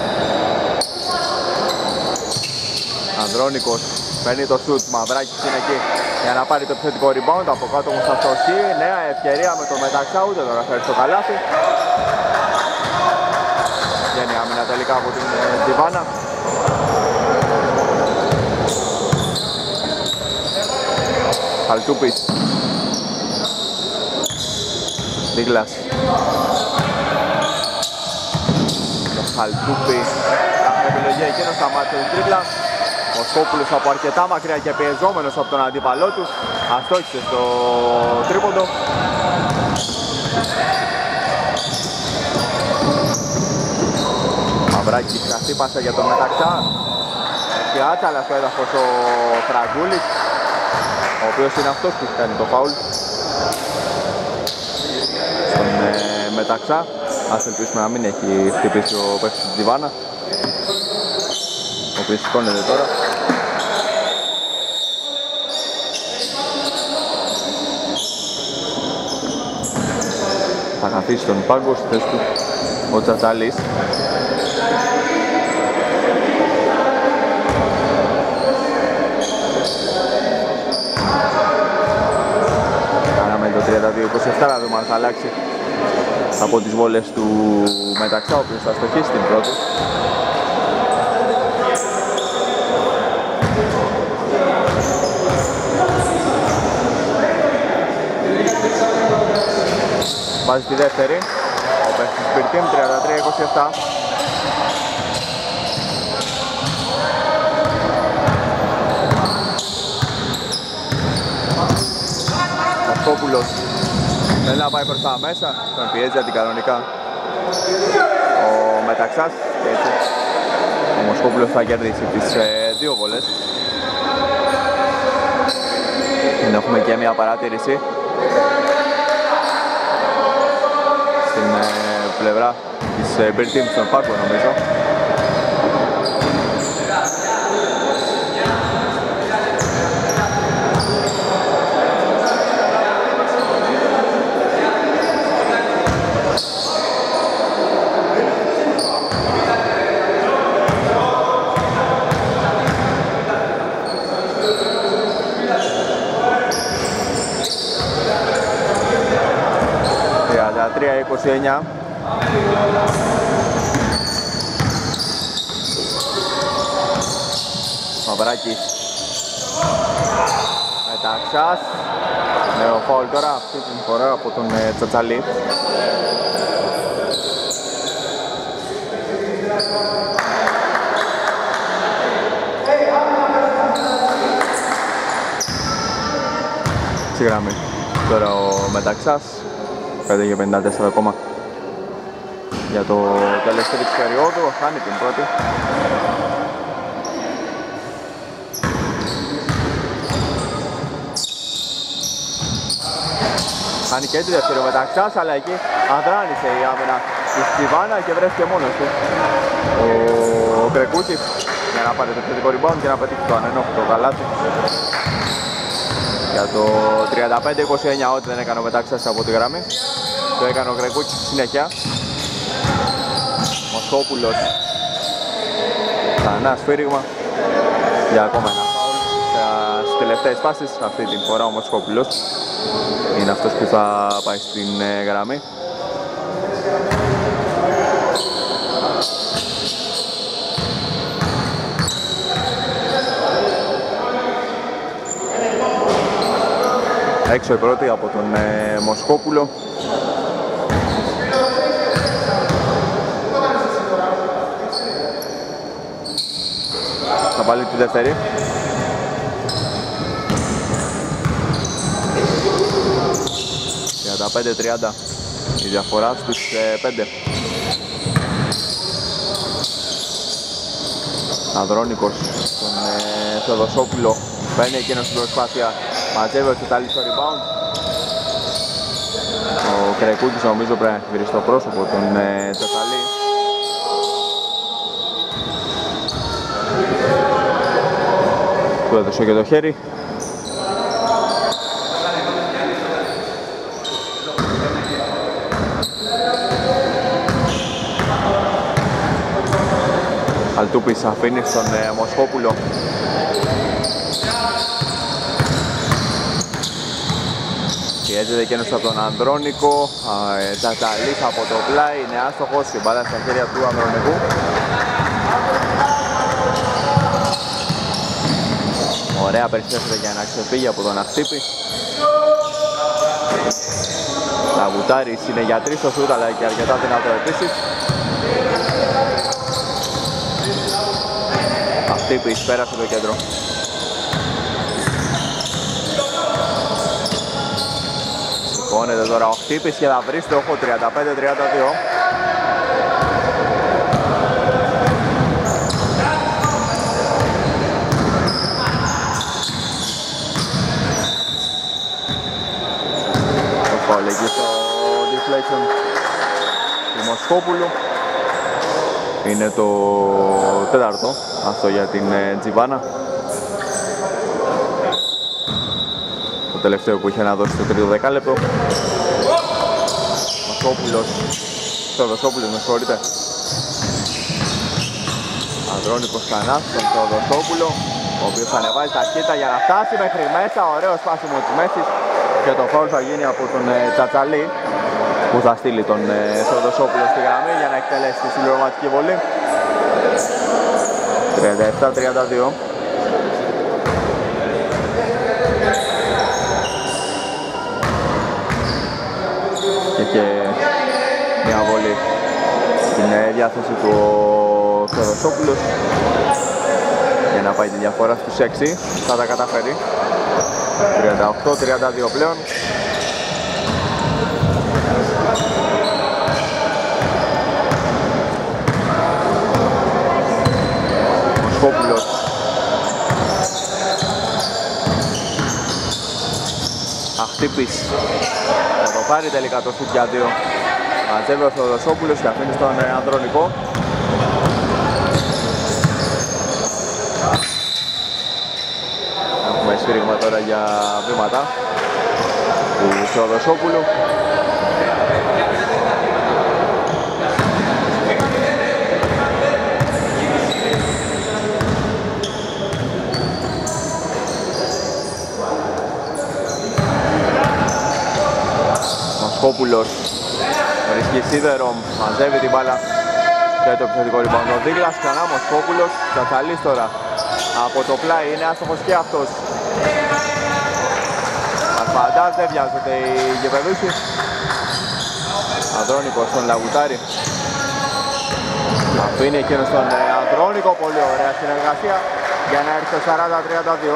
Ανδρώνικος παίρνει το σουτ, Μαυράκης είναι εκεί για να πάρει το επιθετικό rebound. Από κάτω μου θα στοχεί, νέα ευκαιρία με το Μεταξά, ούτε τώρα φέρει στο καλάθι. Βγαίνει άμυνα τελικά από την Τζιβάνα. Χαλτούπης, Δίγλας, το Χαλτούπη, κάθε επιλογή εκείνος σταμάτησε την τρίπλα. Ο Σκόπουλος από αρκετά μακριά και πιεζόμενος από τον αντίπαλό του αστόχησε στο τρίποντο. Μαυράκης χτύπασε για τον Μεταξά. Και άτσαλα στο έδαφος ο Φραγκούλης, ο οποίος είναι αυτός που έχει κάνει το φάουλ στον ε, Μεταξά. Ας ελπίσουμε να μην έχει χτυπήσει ο παίκτης της Τζιβάνα, ο οποίος σηκώνεται τώρα. Θα καθίσει τον πάγκο στη θέση του ο Τσατσαλής. Κάναμε το τριάντα δύο είκοσι επτά, να δούμε αν θα αλλάξει από τις βόλες του Μεταξά, ο οποίος θα στοχίσει την πρώτη. Βάζει τη δεύτερη, ο παίκτης Σπιρτίμ, τριάντα τρία είκοσι επτά. Μοσκόπουλος θέλει να πάει προς τα μέσα, τον πιέζει αντικανονικά ο Μεταξάς και έτσι ο Μοσκόπουλος θα κερδίσει τις ε, δύο βολές. Και έχουμε και μια παρατήρηση στην ε, πλευρά της ε, Μπιρτίμ στον πάγκο νομίζω. τριάντα τρία είκοσι εννιά. Μαυράκης, Μεταξάς, νέο φάουλ τώρα, αυτή την φορά από τον ε, Τσατσαλή. Στη γραμμή τώρα ο Μεταξάς, πέντε και πενήντα τέσσερα ακόμα. για το τελευταίο της περίοδου, χάνει την πρώτη. Χάνει και τη δεύτερη μεταξάς, αλλά εκεί αδράνησε η άμυνα της Τζιβάνα και βρέθηκε μόνος του ο Κρεκούκης για να πάρει το επιθετικό rebound και να πετύχει το ανενόχλητο καλάθι. Για το τριάντα πέντε είκοσι εννιά, ό,τι δεν έκανε ο Μεταξάς από τη γραμμή. Το έκανε ο Κρεκούκης στη συνέχεια. Μοσχόπουλος. Ξανά σφύριγμα για ακόμα ένα φάουλ. Στις τελευταίες φάσεις, αυτή την φορά ο Μοσχόπουλος είναι αυτός που θα πάει στην γραμμή. Έξω η πρώτη από τον ε, Μοσχόπουλο. Θα βάλει τη δεύτερη. τριάντα πέντε τριάντα η διαφορά στους ε, πέντε. Ανδρώνικος στον ε, Θεοδοσόπουλο. Μπαίνει εκείνος στην προσπάθεια. Μαζεύει ο Τσιτάλης στο rebound. Ο Κρεκούκης νομίζω πρέπει να βρει στο πρόσωπο τον ε, Τσιτάλη. Του έδωσε και το χέρι. Αλτούπης αφήνει στον ε, Μοσχόπουλο. Πιέζεται εκείνος από τον Ανδρώνικο. Τσαταλής από το πλάι, είναι άστοχος και μπάλα στα χέρια του Ανδρωνικού. Ωραία περιστρέφεται για να ξεφύγει από τον Αχτύπη. Λαγουτάρης είναι για τρεις στο σούτ, αλλά και αρκετά δυνατό επίσης. Αχτύπης πέρασε το κέντρο. Σηκώνεται τώρα ο Αχτύπης και θα βρει στόχο τριάντα πέντε τριάντα δύο. Το φάουλ εκεί στο deflection του Μοσχόπουλου. Είναι το τέταρτο αυτό για την Τζιβάνα. Το τελευταίο που είχε να δώσει το τρίτο δεκάλεπτο. Μοσχόπουλος, Θεοδοσόπουλος με συγχωρείτε. Ανδρώνικος ξανά στον Θεοδοσόπουλο, ο οποίος θα ανεβάζει ταχύτητα για να φτάσει μέχρι μέσα. Ωραίο σπάσιμο της μέσης και το φάουλ θα γίνει από τον ε, Τσατσαλή, που θα στείλει τον ε, Θεοδοσόπουλο στη γραμμή για να εκτελέσει τη συμπληρωματική βολή. τριάντα επτά τριάντα δύο. Και μια βολή στην διάθεση του ο Θεοδοσόπουλος για να πάει τη διαφορά στους έξι. Θα τα καταφέρει. τριάντα οκτώ τριάντα δύο πλέον. Μοσχόπουλος. Αχτύπης. Θα το πάρει τελικά το σουτ για δύο. Μαζεύει ο Θεοδοσόπουλος και αφήνει στον Ανδρωνικό. Έχουμε σφύριγμα τώρα για βήματα του Θεοδοσόπουλου. Μοσχόπουλος βρίσκει σίδερο, μαζεύει την μπάλα και το επιθετικό rebound. Ο Δίγλας ξανά Μοσχόπουλος, Τσατσαλής τώρα από το πλάι, είναι άστοχος και αυτός. Αρφαντάς, δεν βιάζεται η γεπεδούση. Ανδρώνικος στον Λαγουτάρη. Αφήνει εκείνος τον Ανδρώνικο, πολύ ωραία συνεργασία για να έρθει το σαράντα τριάντα δύο.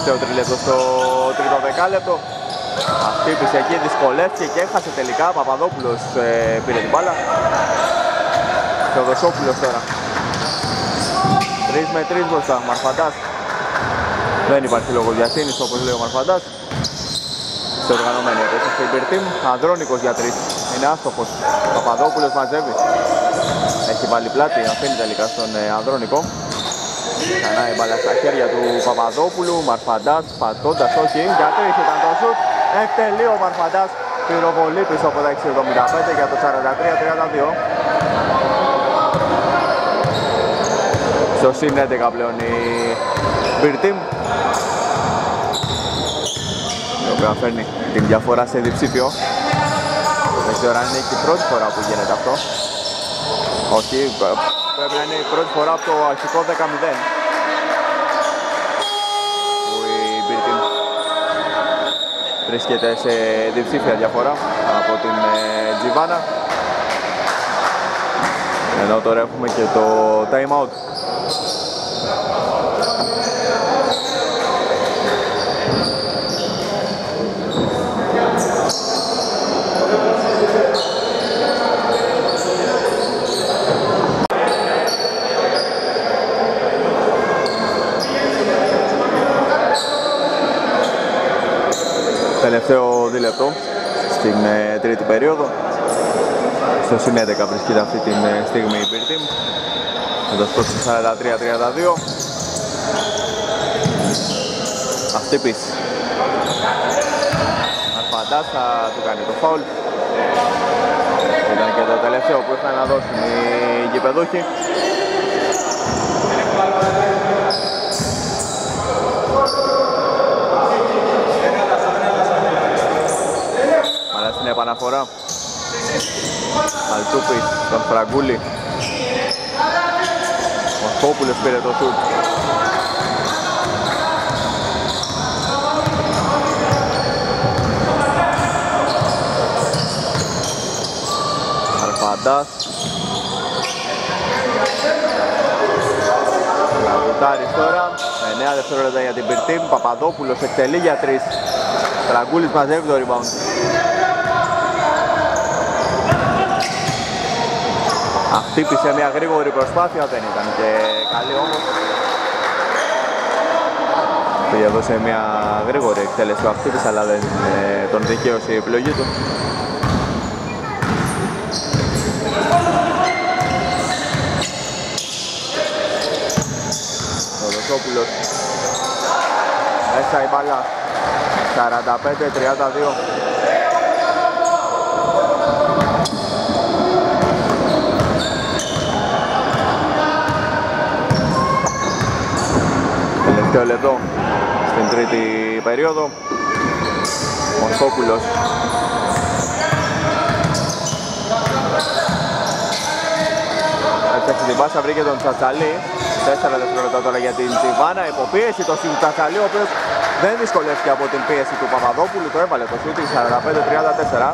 τελευταίο τρίλεπτο στο τρίτο δεκάλεπτο. Χτύπησε εκεί, δυσκολεύτηκε και έχασε τελικά. Παπαδόπουλος ε, πήρε την μπάλα. Θεοδοσόπουλος τώρα. τρεις με τρεις μπροστά, Μαρφαντάς. Δεν υπάρχει λόγο διασύνης όπως λέει ο Μαρφαντάς. Σε οργανωμένη επέσταση η Μπιρτίμ. Ανδρώνικος για τρεις. Είναι άστοχος. Παπαδόπουλος μαζεύει. Έχει βάλει πλάτη, αφήνει τελικά στον ε, Ανδρώνικο. Ξανά η μπάλα στα χέρια του Παπαδόπουλου. Μαρφαντάς πατώντας, όχι. Για τρεις ήταν το σουτ. Εκτελεί ο Μαρφαντάς. Πυροβολή πίσω από τα έξι εβδομήντα πέντε για το σαράντα τρία τριάντα δύο. Στο συν έντεκα πλέον η Μπιρτίμ, η οποία φέρνει την διαφορά σε διψήφιο. Δεν ξέρω αν είναι και η πρώτη φορά που γίνεται αυτό. Όχι, πρέπει να είναι η πρώτη φορά από το αρχικό δέκα μηδέν που η Μπιρτίμ βρίσκεται σε διψήφια διαφορά από την Τζιβάνα. Ενώ τώρα έχουμε και το time out. Τελευταίο δίλεπτο στην ε, τρίτη περίοδο. Στο συν έντεκα βρίσκεται αυτή τη ε, στιγμή η Μπιρτίμ. Με το σκορ σαράντα τρία τριάντα δύο. Αστύπης. Αρφαντάς θα του κάνει το φάουλ. Ήταν και το τελευταίο που ήρθαν να δώσουν οι γηπεδούχοι. Αλλά στην επαναφορά Αλτούπης τον Φραγκούλη. Ο Σκόπουλος πήρε το σουτ. Αρφαντάς. Λαγουτάρης τώρα. εννέα δευτερόλεπτα για την Μπιρτίμ. Παπαδόπουλος εκτελεί για τρεις. Φραγκούλης μαζεύει το rebound. Χτύπησε μια γρήγορη προσπάθεια, δεν ήταν και καλή όμως. Πήγε εδώ σε μια γρήγορη εκτέλεση του Αχτύπης, αλλά δεν ε, τον δικαίωσε η επιλογή του. Ο Δοσόπουλος. Μέσα η μπάλα. σαράντα πέντε τριάντα δύο. Τελευταίο λεπτό στην τρίτη περίοδο. Μοσκόπουλος. Έψαξε την πάσα, βρήκε τον Τσατσαλή. Τέσσερα δευτερόλεπτα τώρα για την Τζιβάνα. Υποπίεση το σουτ Τσατσαλή, ο οποίος δεν δυσκολεύτηκε από την πίεση του Παπαδόπουλου. Το έβαλε το σουτ σαράντα πέντε τριάντα τέσσερα.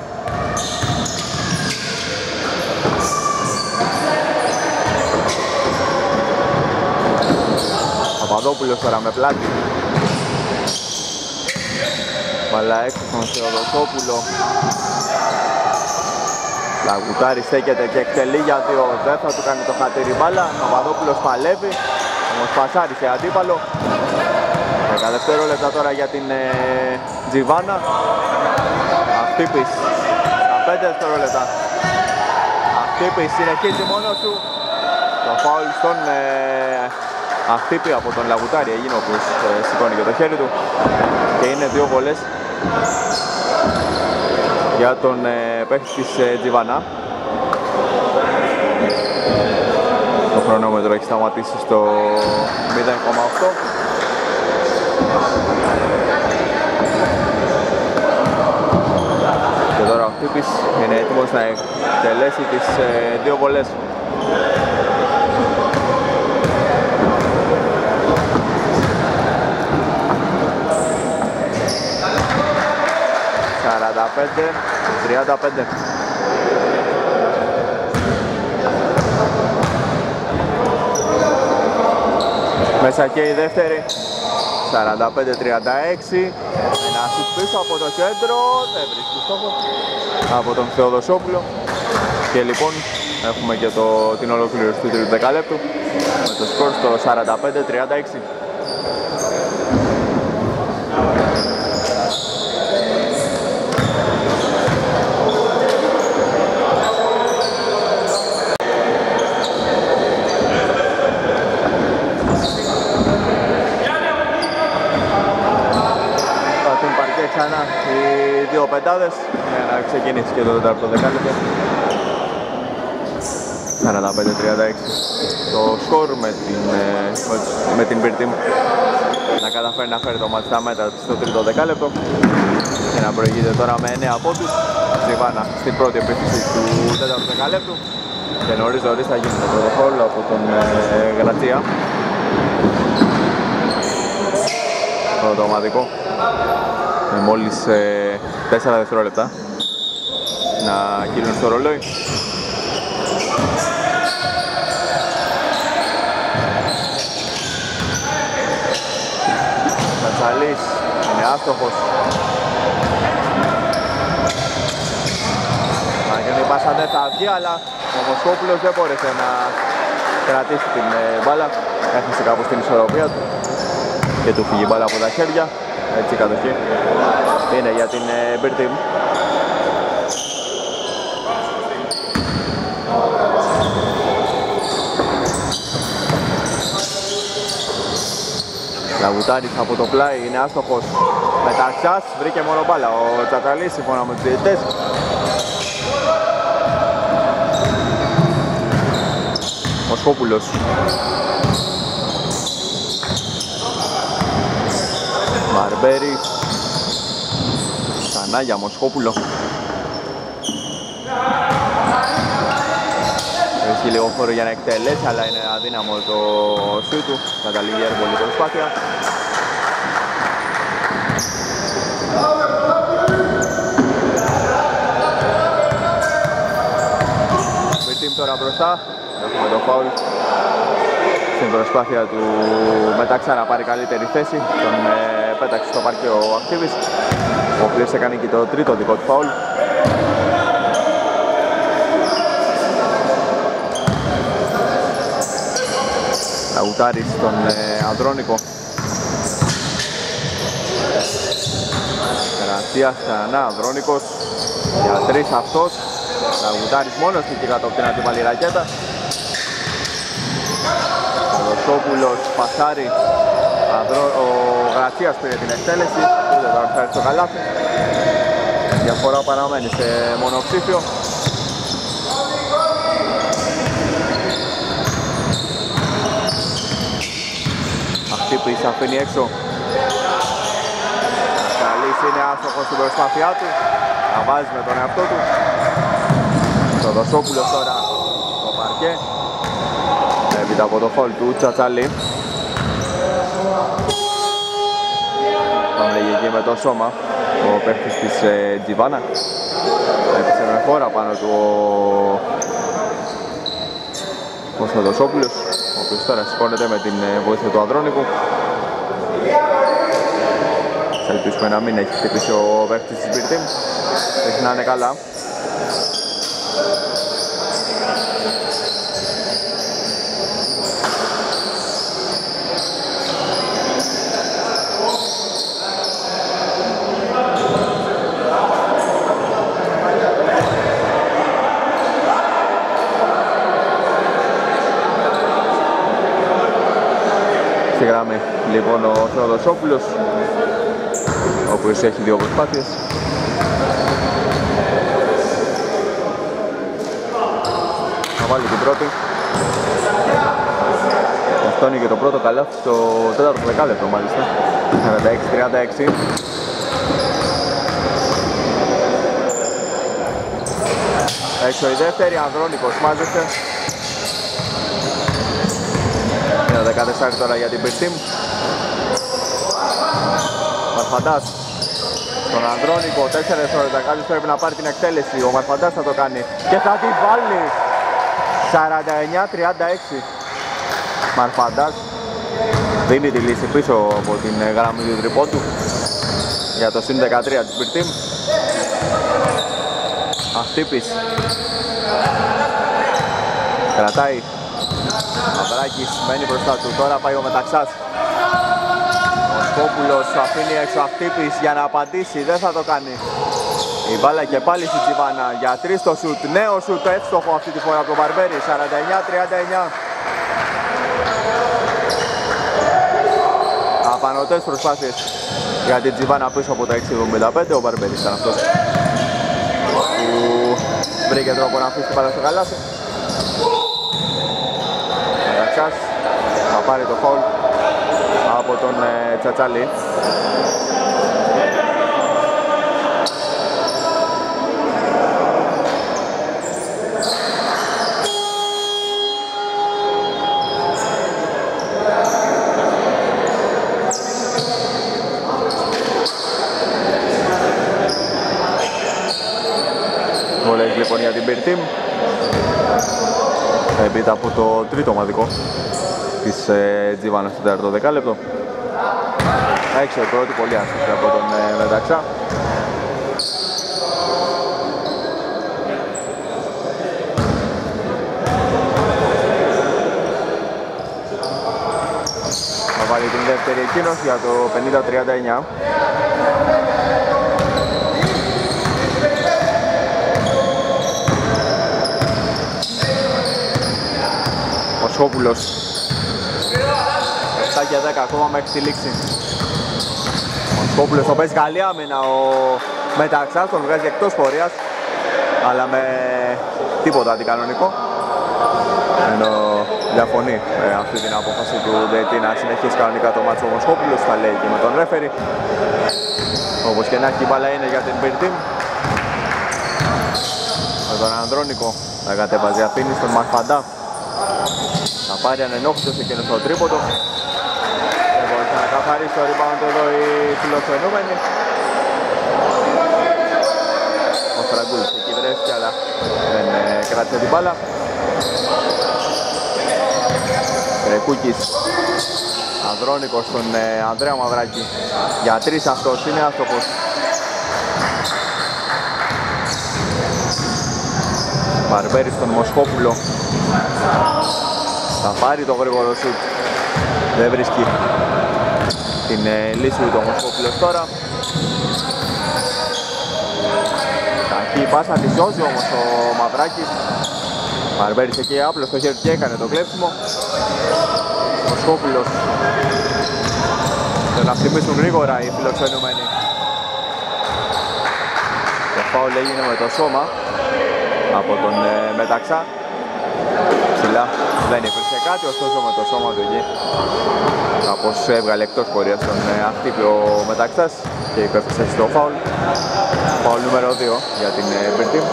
Παπαδόπουλος τώρα με πλάτη. Μπαλά έξω στον Θεοδοσόπουλο. Λαγουτάρη στέκεται και εκτελεί για δύο. Δεν θα του κάνει το χατήρι μπάλα. Παπαδόπουλος παλεύει. Όμως πασάρει σε αντίπαλο. δέκα δευτερόλεπτα τώρα για την ε, Τζιβάνα. Αχτύπης. Στα πέντε δευτερόλεπτα. Αχτύπης συνεχίζει μόνος του. Το φάουλ στον ε, Αχτύπη από τον Λαγουτάρη έγινε, όπως ε, σηκώνει και το χέρι του. Και είναι δύο βολές για τον ε, παίκτη της ε, Τζιβάνα. Το χρονόμετρο έχει σταματήσει στο μηδέν κόμμα οκτώ. Και τώρα ο Αχτύπης είναι έτοιμος να εκτελέσει τις ε, δύο βολές. σαράντα πέντε τριάντα πέντε. Μέσα και η δεύτερη. σαράντα πέντε τριάντα έξι. Ένα σουτ πίσω από το κέντρο, δεν βρίσκει στόχο από τον Θεοδοσόπουλο. Και λοιπόν έχουμε και το, την ολοκλήρωση του τρίτου δεκαλέπτου με το σκορ στο σαράντα πέντε τριάντα έξι. Ξανά οι δύο πεντάδες για να ξεκινήσει και το τέταρτο δεκάλεπτο. σαράντα πέντε τριάντα έξι το σκορ με την, με την Beer Team να καταφέρει να φέρει το μάτι στα μέτρα στο τρίτο δεκάλεπτο και να προηγείται τώρα με εννέα πόντους. Τζιβάνα στην πρώτη επίθεση του τέταρτου δεκαλέπτου και νωρίς νωρίς θα γίνει το πρώτο φάουλ από τον ε, Γρατσία. Πρώτο ομαδικό με μόλις ε, τέσσερα δευτερόλεπτα να κυλούν στο ρολόι. Κατσαλής είναι άστοχος. Αν και η πάσα δεν θα βγει, αλλά ο Μοσχόπουλος δεν μπόρεσε να κρατήσει την ε, μπάλα. Έχασε κάπου στην ισορροπία του και του φύγει μπάλα από τα χέρια. Έτσι η κατοχή είναι για την ε, Beer Team. Λαγουτάρης από το πλάι, είναι άστοχος. Μεταξιάς, βρήκε μόνο μπάλα ο Τσακαλής σύμφωνα με τους διαιτητές. Μοσχόπουλος. Μαρμπέρης. Ξανά για Μοσχόπουλο. Έχει λίγο χώρο για να εκτελέσει, αλλά είναι αδύναμο το σούτ του. Καταλήγει εύκολη προσπάθεια. Beer Team τώρα μπροστά. Έχουμε το φάουλ στην προσπάθεια του Μεταξά να πάρει καλύτερη θέση. Τον ε, πέταξε στο παρκείο ο Ακτίβης, ο οποίος έκανε και το τρίτο δικό του φάουλ. Λαγουτάρης στον ε, Ανδρώνικο. Τεραστίας ξανά, Ανδρώνικος για τρεις αυτός. Λαγουτάρης μόνος του και κάτω από την αντιβαλή ρακέτα. Ρωσόπουλος, πασάρι. Ο Γρατσίας πήρε την εκτέλεση, δεν θα φέρει στο καλάθι. Διαφορά παραμένει σε μονοψήφιο. Αχτύπης αφήνει έξω. Καλής είναι άστοχος στην προσπάθειά του. Θα βάζει με τον εαυτό του. Το Ρωσόπουλος τώρα στο παρκέ. Έπειτα από το φόλ του Τσατσαλή. Τον λέγει εκεί με το σώμα ο παίχτης της ε, Τζιβάνα. Έπαιξε με φόρα πάνω του ο Κοσμεδοσόπουλος, ο οποίος τώρα σηκώνεται με την ε, βοήθεια του Ανδρώνικου. Θα ελπίσουμε να μην έχει χτυπήσει ο παίχτης της Beer Team. Έχει να είναι καλά. Στη γραμμή λοιπόν ο Θεοδοσόπουλος, ο οποίος έχει δύο προσπάθειες. Θα βάλει την πρώτη. Αυτό είναι και το πρώτο καλάθι στο τέταρτο δεκάλεπτο μάλιστα. σαράντα έξι τριάντα έξι. Έξω η δεύτερη, Ανδρώνικος μάζεσε. Είναι δεκατέσσερα τώρα για την Beer Team. Μαρφαντάς στον Ανδρώνικο, τέσσερα δευτερόλεπτα, κάποιος πρέπει να πάρει την εκτέλεση. Ο Μαρφαντάς θα το κάνει και θα την βάλει. Σαράντα εννιά τριάντα έξι. Μαρφαντάς δίνει τη λύση πίσω από την γραμμή του τριπόντου για το συν δεκατρία της Beer Team. Αχτύπης κρατάει, Μαυράκης μένει μπροστά του, τώρα πάει ο Μεταξάς. Ο Σκόπουλος αφήνει έξω Αχτύπης για να απαντήσει, δεν θα το κάνει. Η μπάλα και πάλι στην Τζιβάνα για τρεις το σουτ, νέο σουτ, εύστοχο αυτή τη φορά από τον Μπαρμπέρι, σαράντα εννιά τριάντα εννιά. Απανωτές προσπάθειες για την Τζιβάνα πίσω από τα έξι εβδομήντα πέντε, ο Μπαρμπέρις ήταν αυτός που βρήκε τρόπο να αφήσει την μπάλα στο καλάθι. Μεταξάς θα πάρει το φαουλ από τον ε, Τσατσάλη. Βολές λοιπόν για την Beer Team. Έπειτα από το τρίτο ομαδικό της ε, Τζιβάνα στο τέταρτο δεκάλεπτο. Έξω η πρώτη, πολύ άσχετη από τον ε, Μεταξά. Θα βάλει την δεύτερη εκείνος για το πενήντα τριάντα εννιά. Ο Σχόπουλος επτά και δέκα ακόμα μέχρι τη λήξη. Ο Σχόπουλος το παίζει καλή άμυνα, ο Μεταξάς τον βγάζει εκτός πορείας, αλλά με τίποτα αντικανονικό, ενώ διαφωνεί ε, αυτή την απόφαση του διαιτητή να συνεχίσει κανονικά το μάτσο. Ο Σχόπουλος θα λέει και με τον ρέφερι. Όπως και να έχει, η μπάλα είναι για την Beer Team. Με τον Ανδρώνικο να κατέβαζε, αφήνει στον Μαρφαντά. Θα πάρει ανενόχλητος εκείνος στο τρίποντο. Δεν μπορούσε να καθαρίσει το rebound εδώ οι φιλοξενούμενοι. Ο Φραγκούλης εκεί βρέθηκε, αλλά δεν ε, κράτησε την μπάλα. Ρεκούκης, Ανδρώνικος στον ε, Ανδρέα Μαυράκη. Για τρεις αυτός είναι άστοχος. Μπαρμπέρι στον Μοσχόπουλο. Θα πάρει το γρήγορο σουτ. Δεν βρίσκει την ε, λύση του το Μοσχόπουλος τώρα. Κακή πάσα, τη σώζει όμως ο Μαυράκης. Μπαρμπέρις εκεί άπλος στο χέρι και έκανε το κλέψιμο. Ο Μοσχόπουλος. Θέλουν να χτυπήσουν γρήγορα οι φιλοξενούμενοι. Το φάουλ έγινε με το σώμα από τον ε, Μεταξά. Ψηλά δεν υπήρξε κάτι, ωστόσο με το σώμα του εκεί κάπως έβγαλε εκτός πορείας τον ε, Αχτύπη ο Μεταξάς και υπέφτασε στο φάουλ. Φάουλ νούμερο δύο για την ε, Beer Team.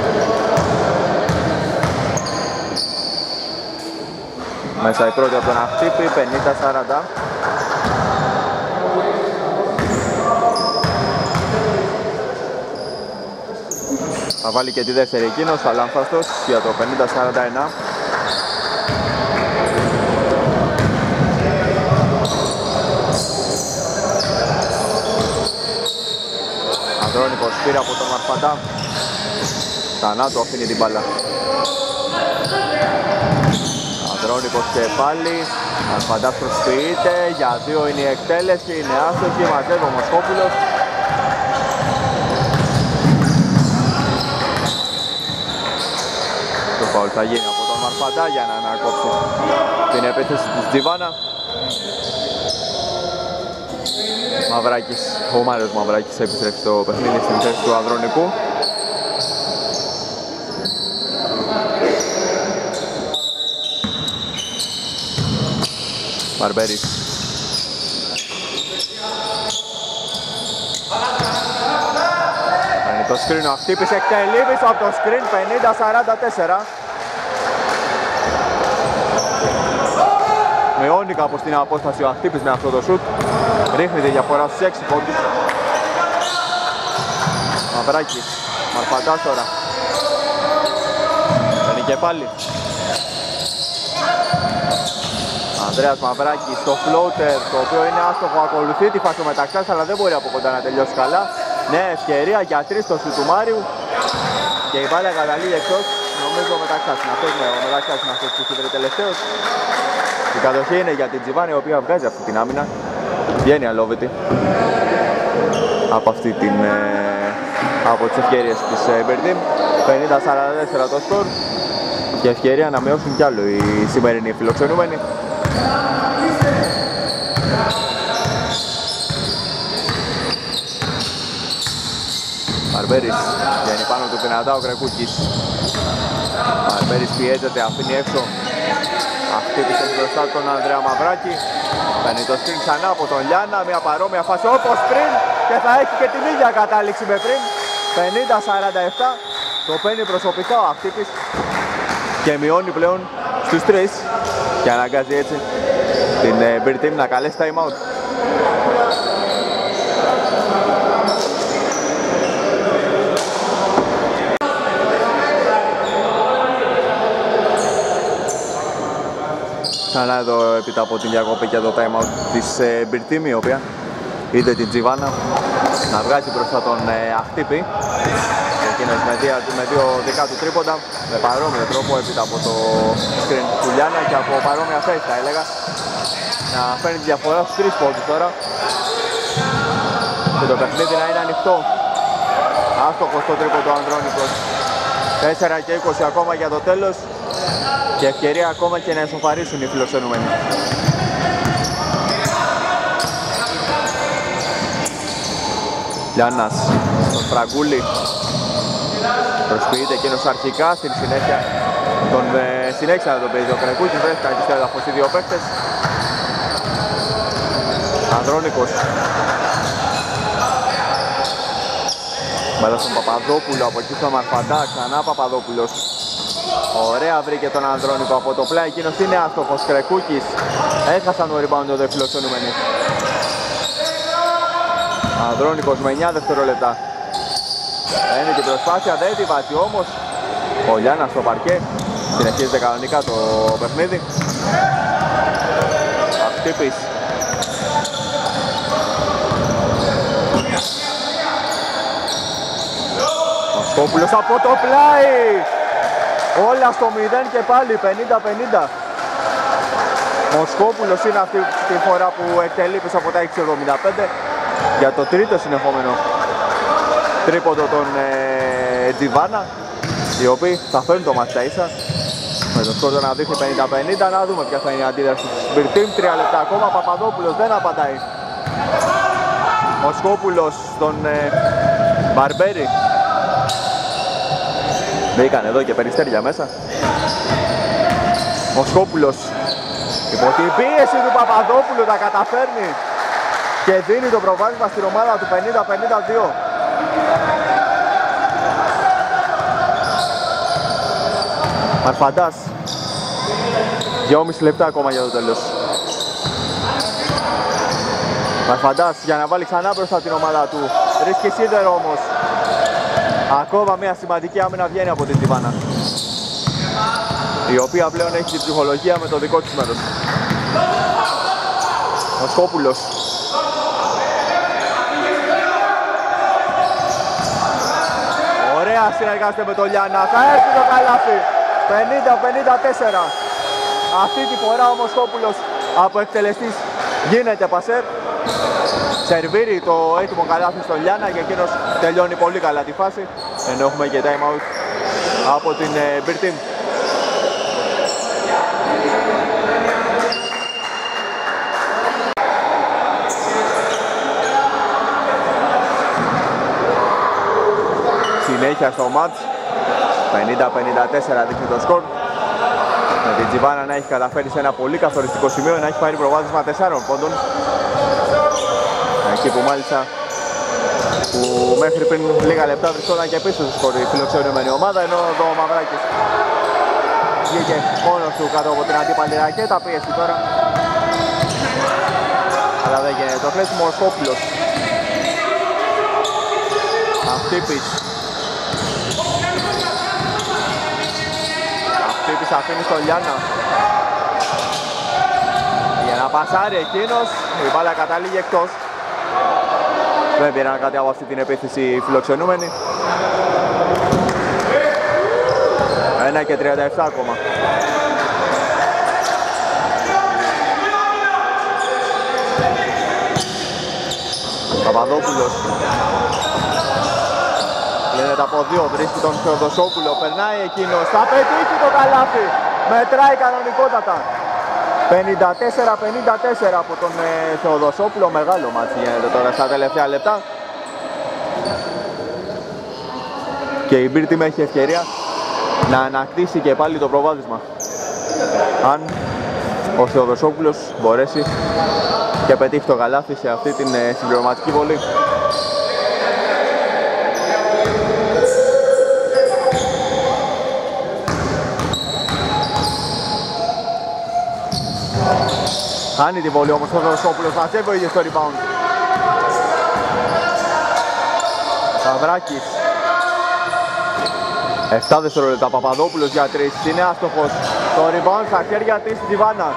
Μέσα η πρώτη από τον Αχτύπη, πενήντα σαράντα. Θα βάλει και τη δεύτερη εκείνος, αλάνθαστος, για το πενήντα σαράντα ένα. Ανδρώνικος πήρε από τον Μαρφαντά. Ξανά του αφήνει την μπάλα. Ανδρώνικος και πάλι. Μαρφαντάς προσποιείται, για δύο είναι η εκτέλεση, είναι άστοχη, μαζεύει ο Μοσχόπουλος. Το φάουλ θα γίνει από τον Μαρφαντά για να ανακόψει την επίθεση της Τζιβάνα. Μαυράκης, ο Μάριος Μαυράκης επιστρέφει στο παιχνίδι στην θέση του Ανδρώνικου. Μπαρμπέρις. Παίρνει το σκριν, ο Αχτύπης εκτελεί πίσω από το σκριν, πενήντα σαράντα τέσσερα. Μειώνει κάπως την απόσταση ο Αχτύπης με αυτό το σουτ. Ρίχνει τη διαφορά στους έξι πόντους. Μαυράκης, Μαρφαντάς τώρα. Παίρνει και πάλι. Ανδρέας Μαυράκης στο floater, το οποίο είναι άστοχο, ακολουθεί τη φάση ο Μεταξάς, αλλά δεν μπορεί από κοντά να τελειώσει καλά. Νέα ευκαιρία για τρεις στο σου του Μάριου και η μπάλα καταλήγει εκτός. Νομίζω ο Μεταξάς είναι αυτός, ναι, ο Μεταξάς είναι αυτός που έχει βρει τελευταίος. Η κατοχή είναι για την Τζιβάνα, η οποία βγάζει αυτή την άμυνα. Βγαίνει αλόβητη από, αυτή την, ε, από τις ευκαιρίες της ε, Μπερτίμ. πενήντα σαράντα τέσσερα το σκορ και ευκαιρία να μειώσουν κι άλλο οι σημερινοί φιλοξενούμενοι. Μπαρμπέρης βγαίνει πάνω του δυνατά ο Κρεκούκης. Μπαρμπέρης πιέζεται, αφήνει έξω. Αυτή τη θέση μπροστά τον Ανδρέα Μαυράκη. Παίρνει το screen ξανά από τον Λιάννα, μια παρόμοια φάση όπως πριν και θα έχει και την ίδια κατάληξη με πριν. πενήντα σαράντα επτά, το παίρνει προσωπικά ο Αχτύπης και μειώνει πλέον στους τρεις και αναγκάζει έτσι την Beer Team να καλέσει time out. Ξανά εδώ έπειτα από την διακοπή και το time out της Beer Team, η οποία είδε την Τζιβάνα να βγάζει μπροστά τον Αχτύπη και εκείνος με δύο, με δύο δικά του τρίποντα με παρόμοιο τρόπο έπειτα από το screen του Λιάννα και από παρόμοια θέση θα έλεγα να φέρνει τη διαφορά στους τρεις πόντους τώρα και το παιχνίδι να είναι ανοιχτό. Άστοχος στο τρίποντο Ανδρώνικος, τέσσερα και είκοσι ακόμα για το τέλος και ευκαιρία ακόμα και να εσωφαρίσουν οι φιλοξενούμενοι. Λιάννας στον Φραγκούλη, προσποιείται εκείνος αρχικά, στην συνέχεια τον ε, συνέχισε να τον παίζει ο Κρεκούκης, βρέθηκαν και στο έδαφος οι δύο παίκτες. Ανδρώνικος, μπάλα στον Παπαδόπουλο, από εκεί στον Μαρφαντά, ξανά Παπαδόπουλος. Ωραία βρήκε τον Ανδρώνικο από το πλάι, εκείνος είναι άστοχος. Κρεκούκης, έχασαν το rebound οι φιλοξενούμενοι. Ανδρώνικος με εννιά δευτερόλεπτα. Είναι την προσπάθεια, δεν τη βάζει όμως. Ο Λιάννας στο παρκέ. Συνεχίζεται κανονικά το παιχνίδι. Αχτύπης. Μοσκόπουλος από το πλάι. Όλα στο μηδέν και πάλι πενήντα πενήντα. Μοσκόπουλος είναι αυτή τη φορά που εκτελεί πίσω από τα έξι εβδομήντα πέντε για το τρίτο συνεχόμενο τρίποντο των ε, Τζιβάνα, οι οποίοι θα φέρουν το μάτς στα ίσα με το σκόρ να δείχνει πενήντα πενήντα. Να δούμε ποια θα είναι η αντίδραση της Beer Team. Τρία λεπτά ακόμα, Παπαδόπουλος δεν απαντάει. Μοσκόπουλος στον ε, Μπαρμπέρι. Μπήκαν εδώ και περιστέρια μέσα. Μοσκόπουλος υπό την πίεση του Παπαδόπουλου τα καταφέρνει και δίνει το προβάδισμα στην ομάδα του πενήντα πενήντα δύο. Μαρφαντάς, δυόμισι λεπτά ακόμα για το τέλος. Μαρφαντάς για να βάλει ξανά μπροστά την ομάδα του. Ρίσκει σίδερο όμως. Ακόμα μια σημαντική άμυνα βγαίνει από την Τζιβάνα, η οποία πλέον έχει την ψυχολογία με το δικό της μέρος. Μοσκόπουλος. Ωραία συνεργάζεται με τον Λιάννα. Θα έρθει το καλάθι. πενήντα πενήντα τέσσερα. Αυτή τη φορά ο Μοσκόπουλος από εκτελεστής γίνεται πασέρ. Σερβίρει το έτοιμο καλάθι στον Λιάννα και εκείνος τελειώνει πολύ καλά τη φάση. Ενώ έχουμε και time out από την Beer Team. Συνέχεια στο μάτς, πενήντα πενήντα τέσσερα δείχνει το σκορ. Με την Τζιβάνα να έχει καταφέρει σε ένα πολύ καθοριστικό σημείο να έχει πάρει προβάδισμα τεσσάρων πόντων. Εκεί που μάλιστα που μέχρι πριν λίγα λεπτά βρισκόταν και πίσω στο σκορ η φιλοξενούμενη ομάδα, ενώ εδώ ο Μαυράκης βγήκε μόνος του κάτω από την αντίπαλη ρακέτα, πίεση τώρα. Αλλά δεν γίνεται το κλέσιμο. Ο Σκόπουλος. Αχτύπης. Αχτύπης αφήνει στον Λιάννα. Ένα πασάρι εκείνος, η μπάλα καταλήγει εκτός. Δεν πήραν κάτι από αυτή την επίθεση οι φιλοξενούμενοι. ένα και τριάντα επτά ακόμα. Παπαδόπουλος λένε από δύο, βρίσκει τον Θεοδοσόπουλο, περνάει εκείνος, θα πετύχει το καλάθι, μετράει κανονικότατα. πενήντα τέσσερα πενήντα τέσσερα από τον ε, Θεοδοσόπουλο, μεγάλο μάτσι γίνεται τώρα στα τελευταία λεπτά. Και η Μπίρ Team έχει ευκαιρία να ανακτήσει και πάλι το προβάδισμα. Αν ο Θεοδοσόπουλος μπορέσει και πετύχει το καλάθι σε αυτή την ε, συμπληρωματική βολή. Χάνει τη βολή όμως ο Θεοδοσόπουλος, μαζεύει ο ίδιος το rebound. Σαβράκης. επτά δευτερόλεπτα, Παπαδόπουλος για τρεις, είναι άστοχος. Το rebound στα χέρια της Τζιβάνα.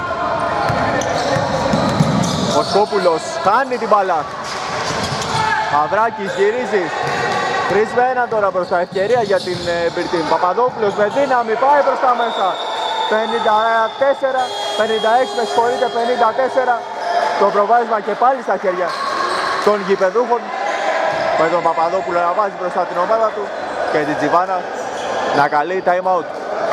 Ο Σκόπουλος χάνει την μπάλα. Σαβράκης γυρίζει. τρεις με ένα τώρα μπροστά, ευκαιρία για την Μπίρ Team. Παπαδόπουλος με δύναμη πάει προς τα μέσα. πενήντα τέσσερα πενήντα έξι, με συγχωρείτε, πενήντα τέσσερα. Το προβάδισμα και πάλι στα χέρια των γηπεδούχων, με τον Παπαδόπουλο να βάζει μπροστά την ομάδα του και την Τζιβάνα να καλεί time out.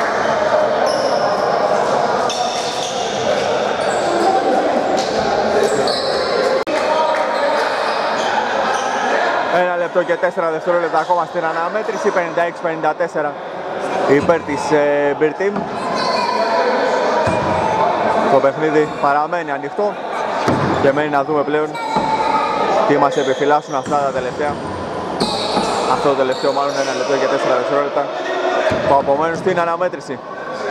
Ένα λεπτό και τέσσερα δευτερόλεπτα ακόμα στην αναμέτρηση, πενήντα έξι πενήντα τέσσερα υπέρ της ε, Μπίρ Team. Το παιχνίδι παραμένει ανοιχτό και μένει να δούμε πλέον τι μας επιφυλάσσουν αυτά τα τελευταία. Αυτό το τελευταίο μάλλον ένα λεπτό και τέσσερα δευτερόλεπτα που απομένουν στην αναμέτρηση.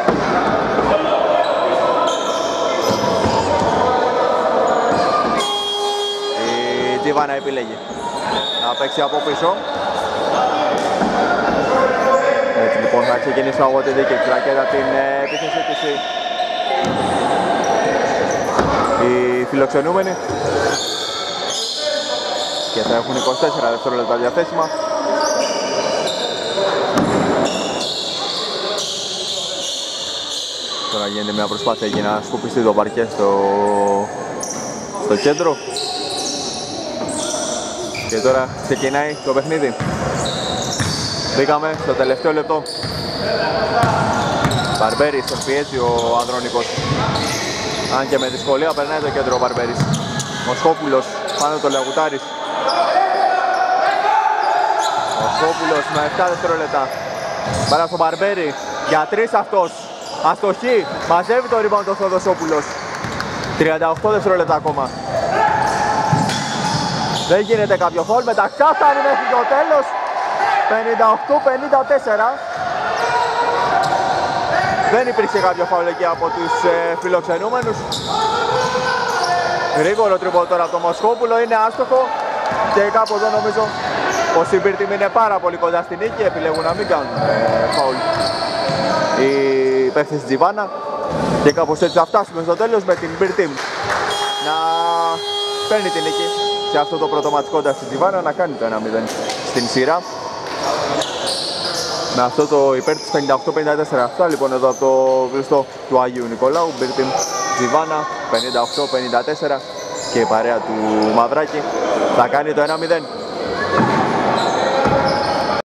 Η Τζιβάνα επιλέγει να παίξει από πίσω. Έτσι λοιπόν θα ξεκινήσουμε από τη δίκαιη ρακέτα την επίθεση της οι φιλοξενούμενοι και θα έχουν είκοσι τέσσερα δευτερόλεπτα διαθέσιμα. Τώρα γίνεται μια προσπάθεια για να σκουπιστεί το παρκέ στο, στο κέντρο και τώρα ξεκινάει το παιχνίδι. Μπήκαμε στο τελευταίο λεπτό. Μπαρμπέρης τον πιέζει ο Ανδρώνικος. Αν και με δυσκολία περνάει το κέντρο ο Μπαρμπέρης. Μοσχόπουλος πάνω το Λαγουτάρης. Μοσχόπουλος με επτά δευτερόλεπτα. Πάρα στο Μπαρμπέρη. Για τρεις αυτός. Αστοχή. Μαζεύει το rebound ο Θεοδοσόπουλος. τριάντα οκτώ δευτερόλεπτα ακόμα. Δεν γίνεται κάποιο φόλ. Μεταξά φτάνει μέχρι το τέλος. πενήντα οκτώ πενήντα τέσσερα. Δεν υπήρξε κάποιο φάουλ εκεί από τους ε, φιλοξενούμενους. Γρήγορο τριμπόλ τώρα από το Μοσχόπουλο, είναι άστοχο και κάπου εδώ νομίζω πως η Μπίρ Team είναι πάρα πολύ κοντά στην νίκη, επιλέγουν να μην κάνουν ε, φάουλ οι παίκτες της Τζιβάνα και κάπως έτσι θα φτάσουμε στο τέλος με την Μπίρ Team να παίρνει την νίκη σε αυτό το πρώτο μάτς κοντά στην Τζιβάνα, να κάνει το ένα μηδέν στην σειρά. Με αυτό το υπέρ της πενήντα οκτώ πενήντα τέσσερα. Αυτά λοιπόν εδώ από το κλειστό του Αγίου Νικολάου. Μπίρ Team Τζιβάνα πενήντα οκτώ πενήντα τέσσερα και η παρέα του Μαυράκη θα κάνει το ένα μηδέν.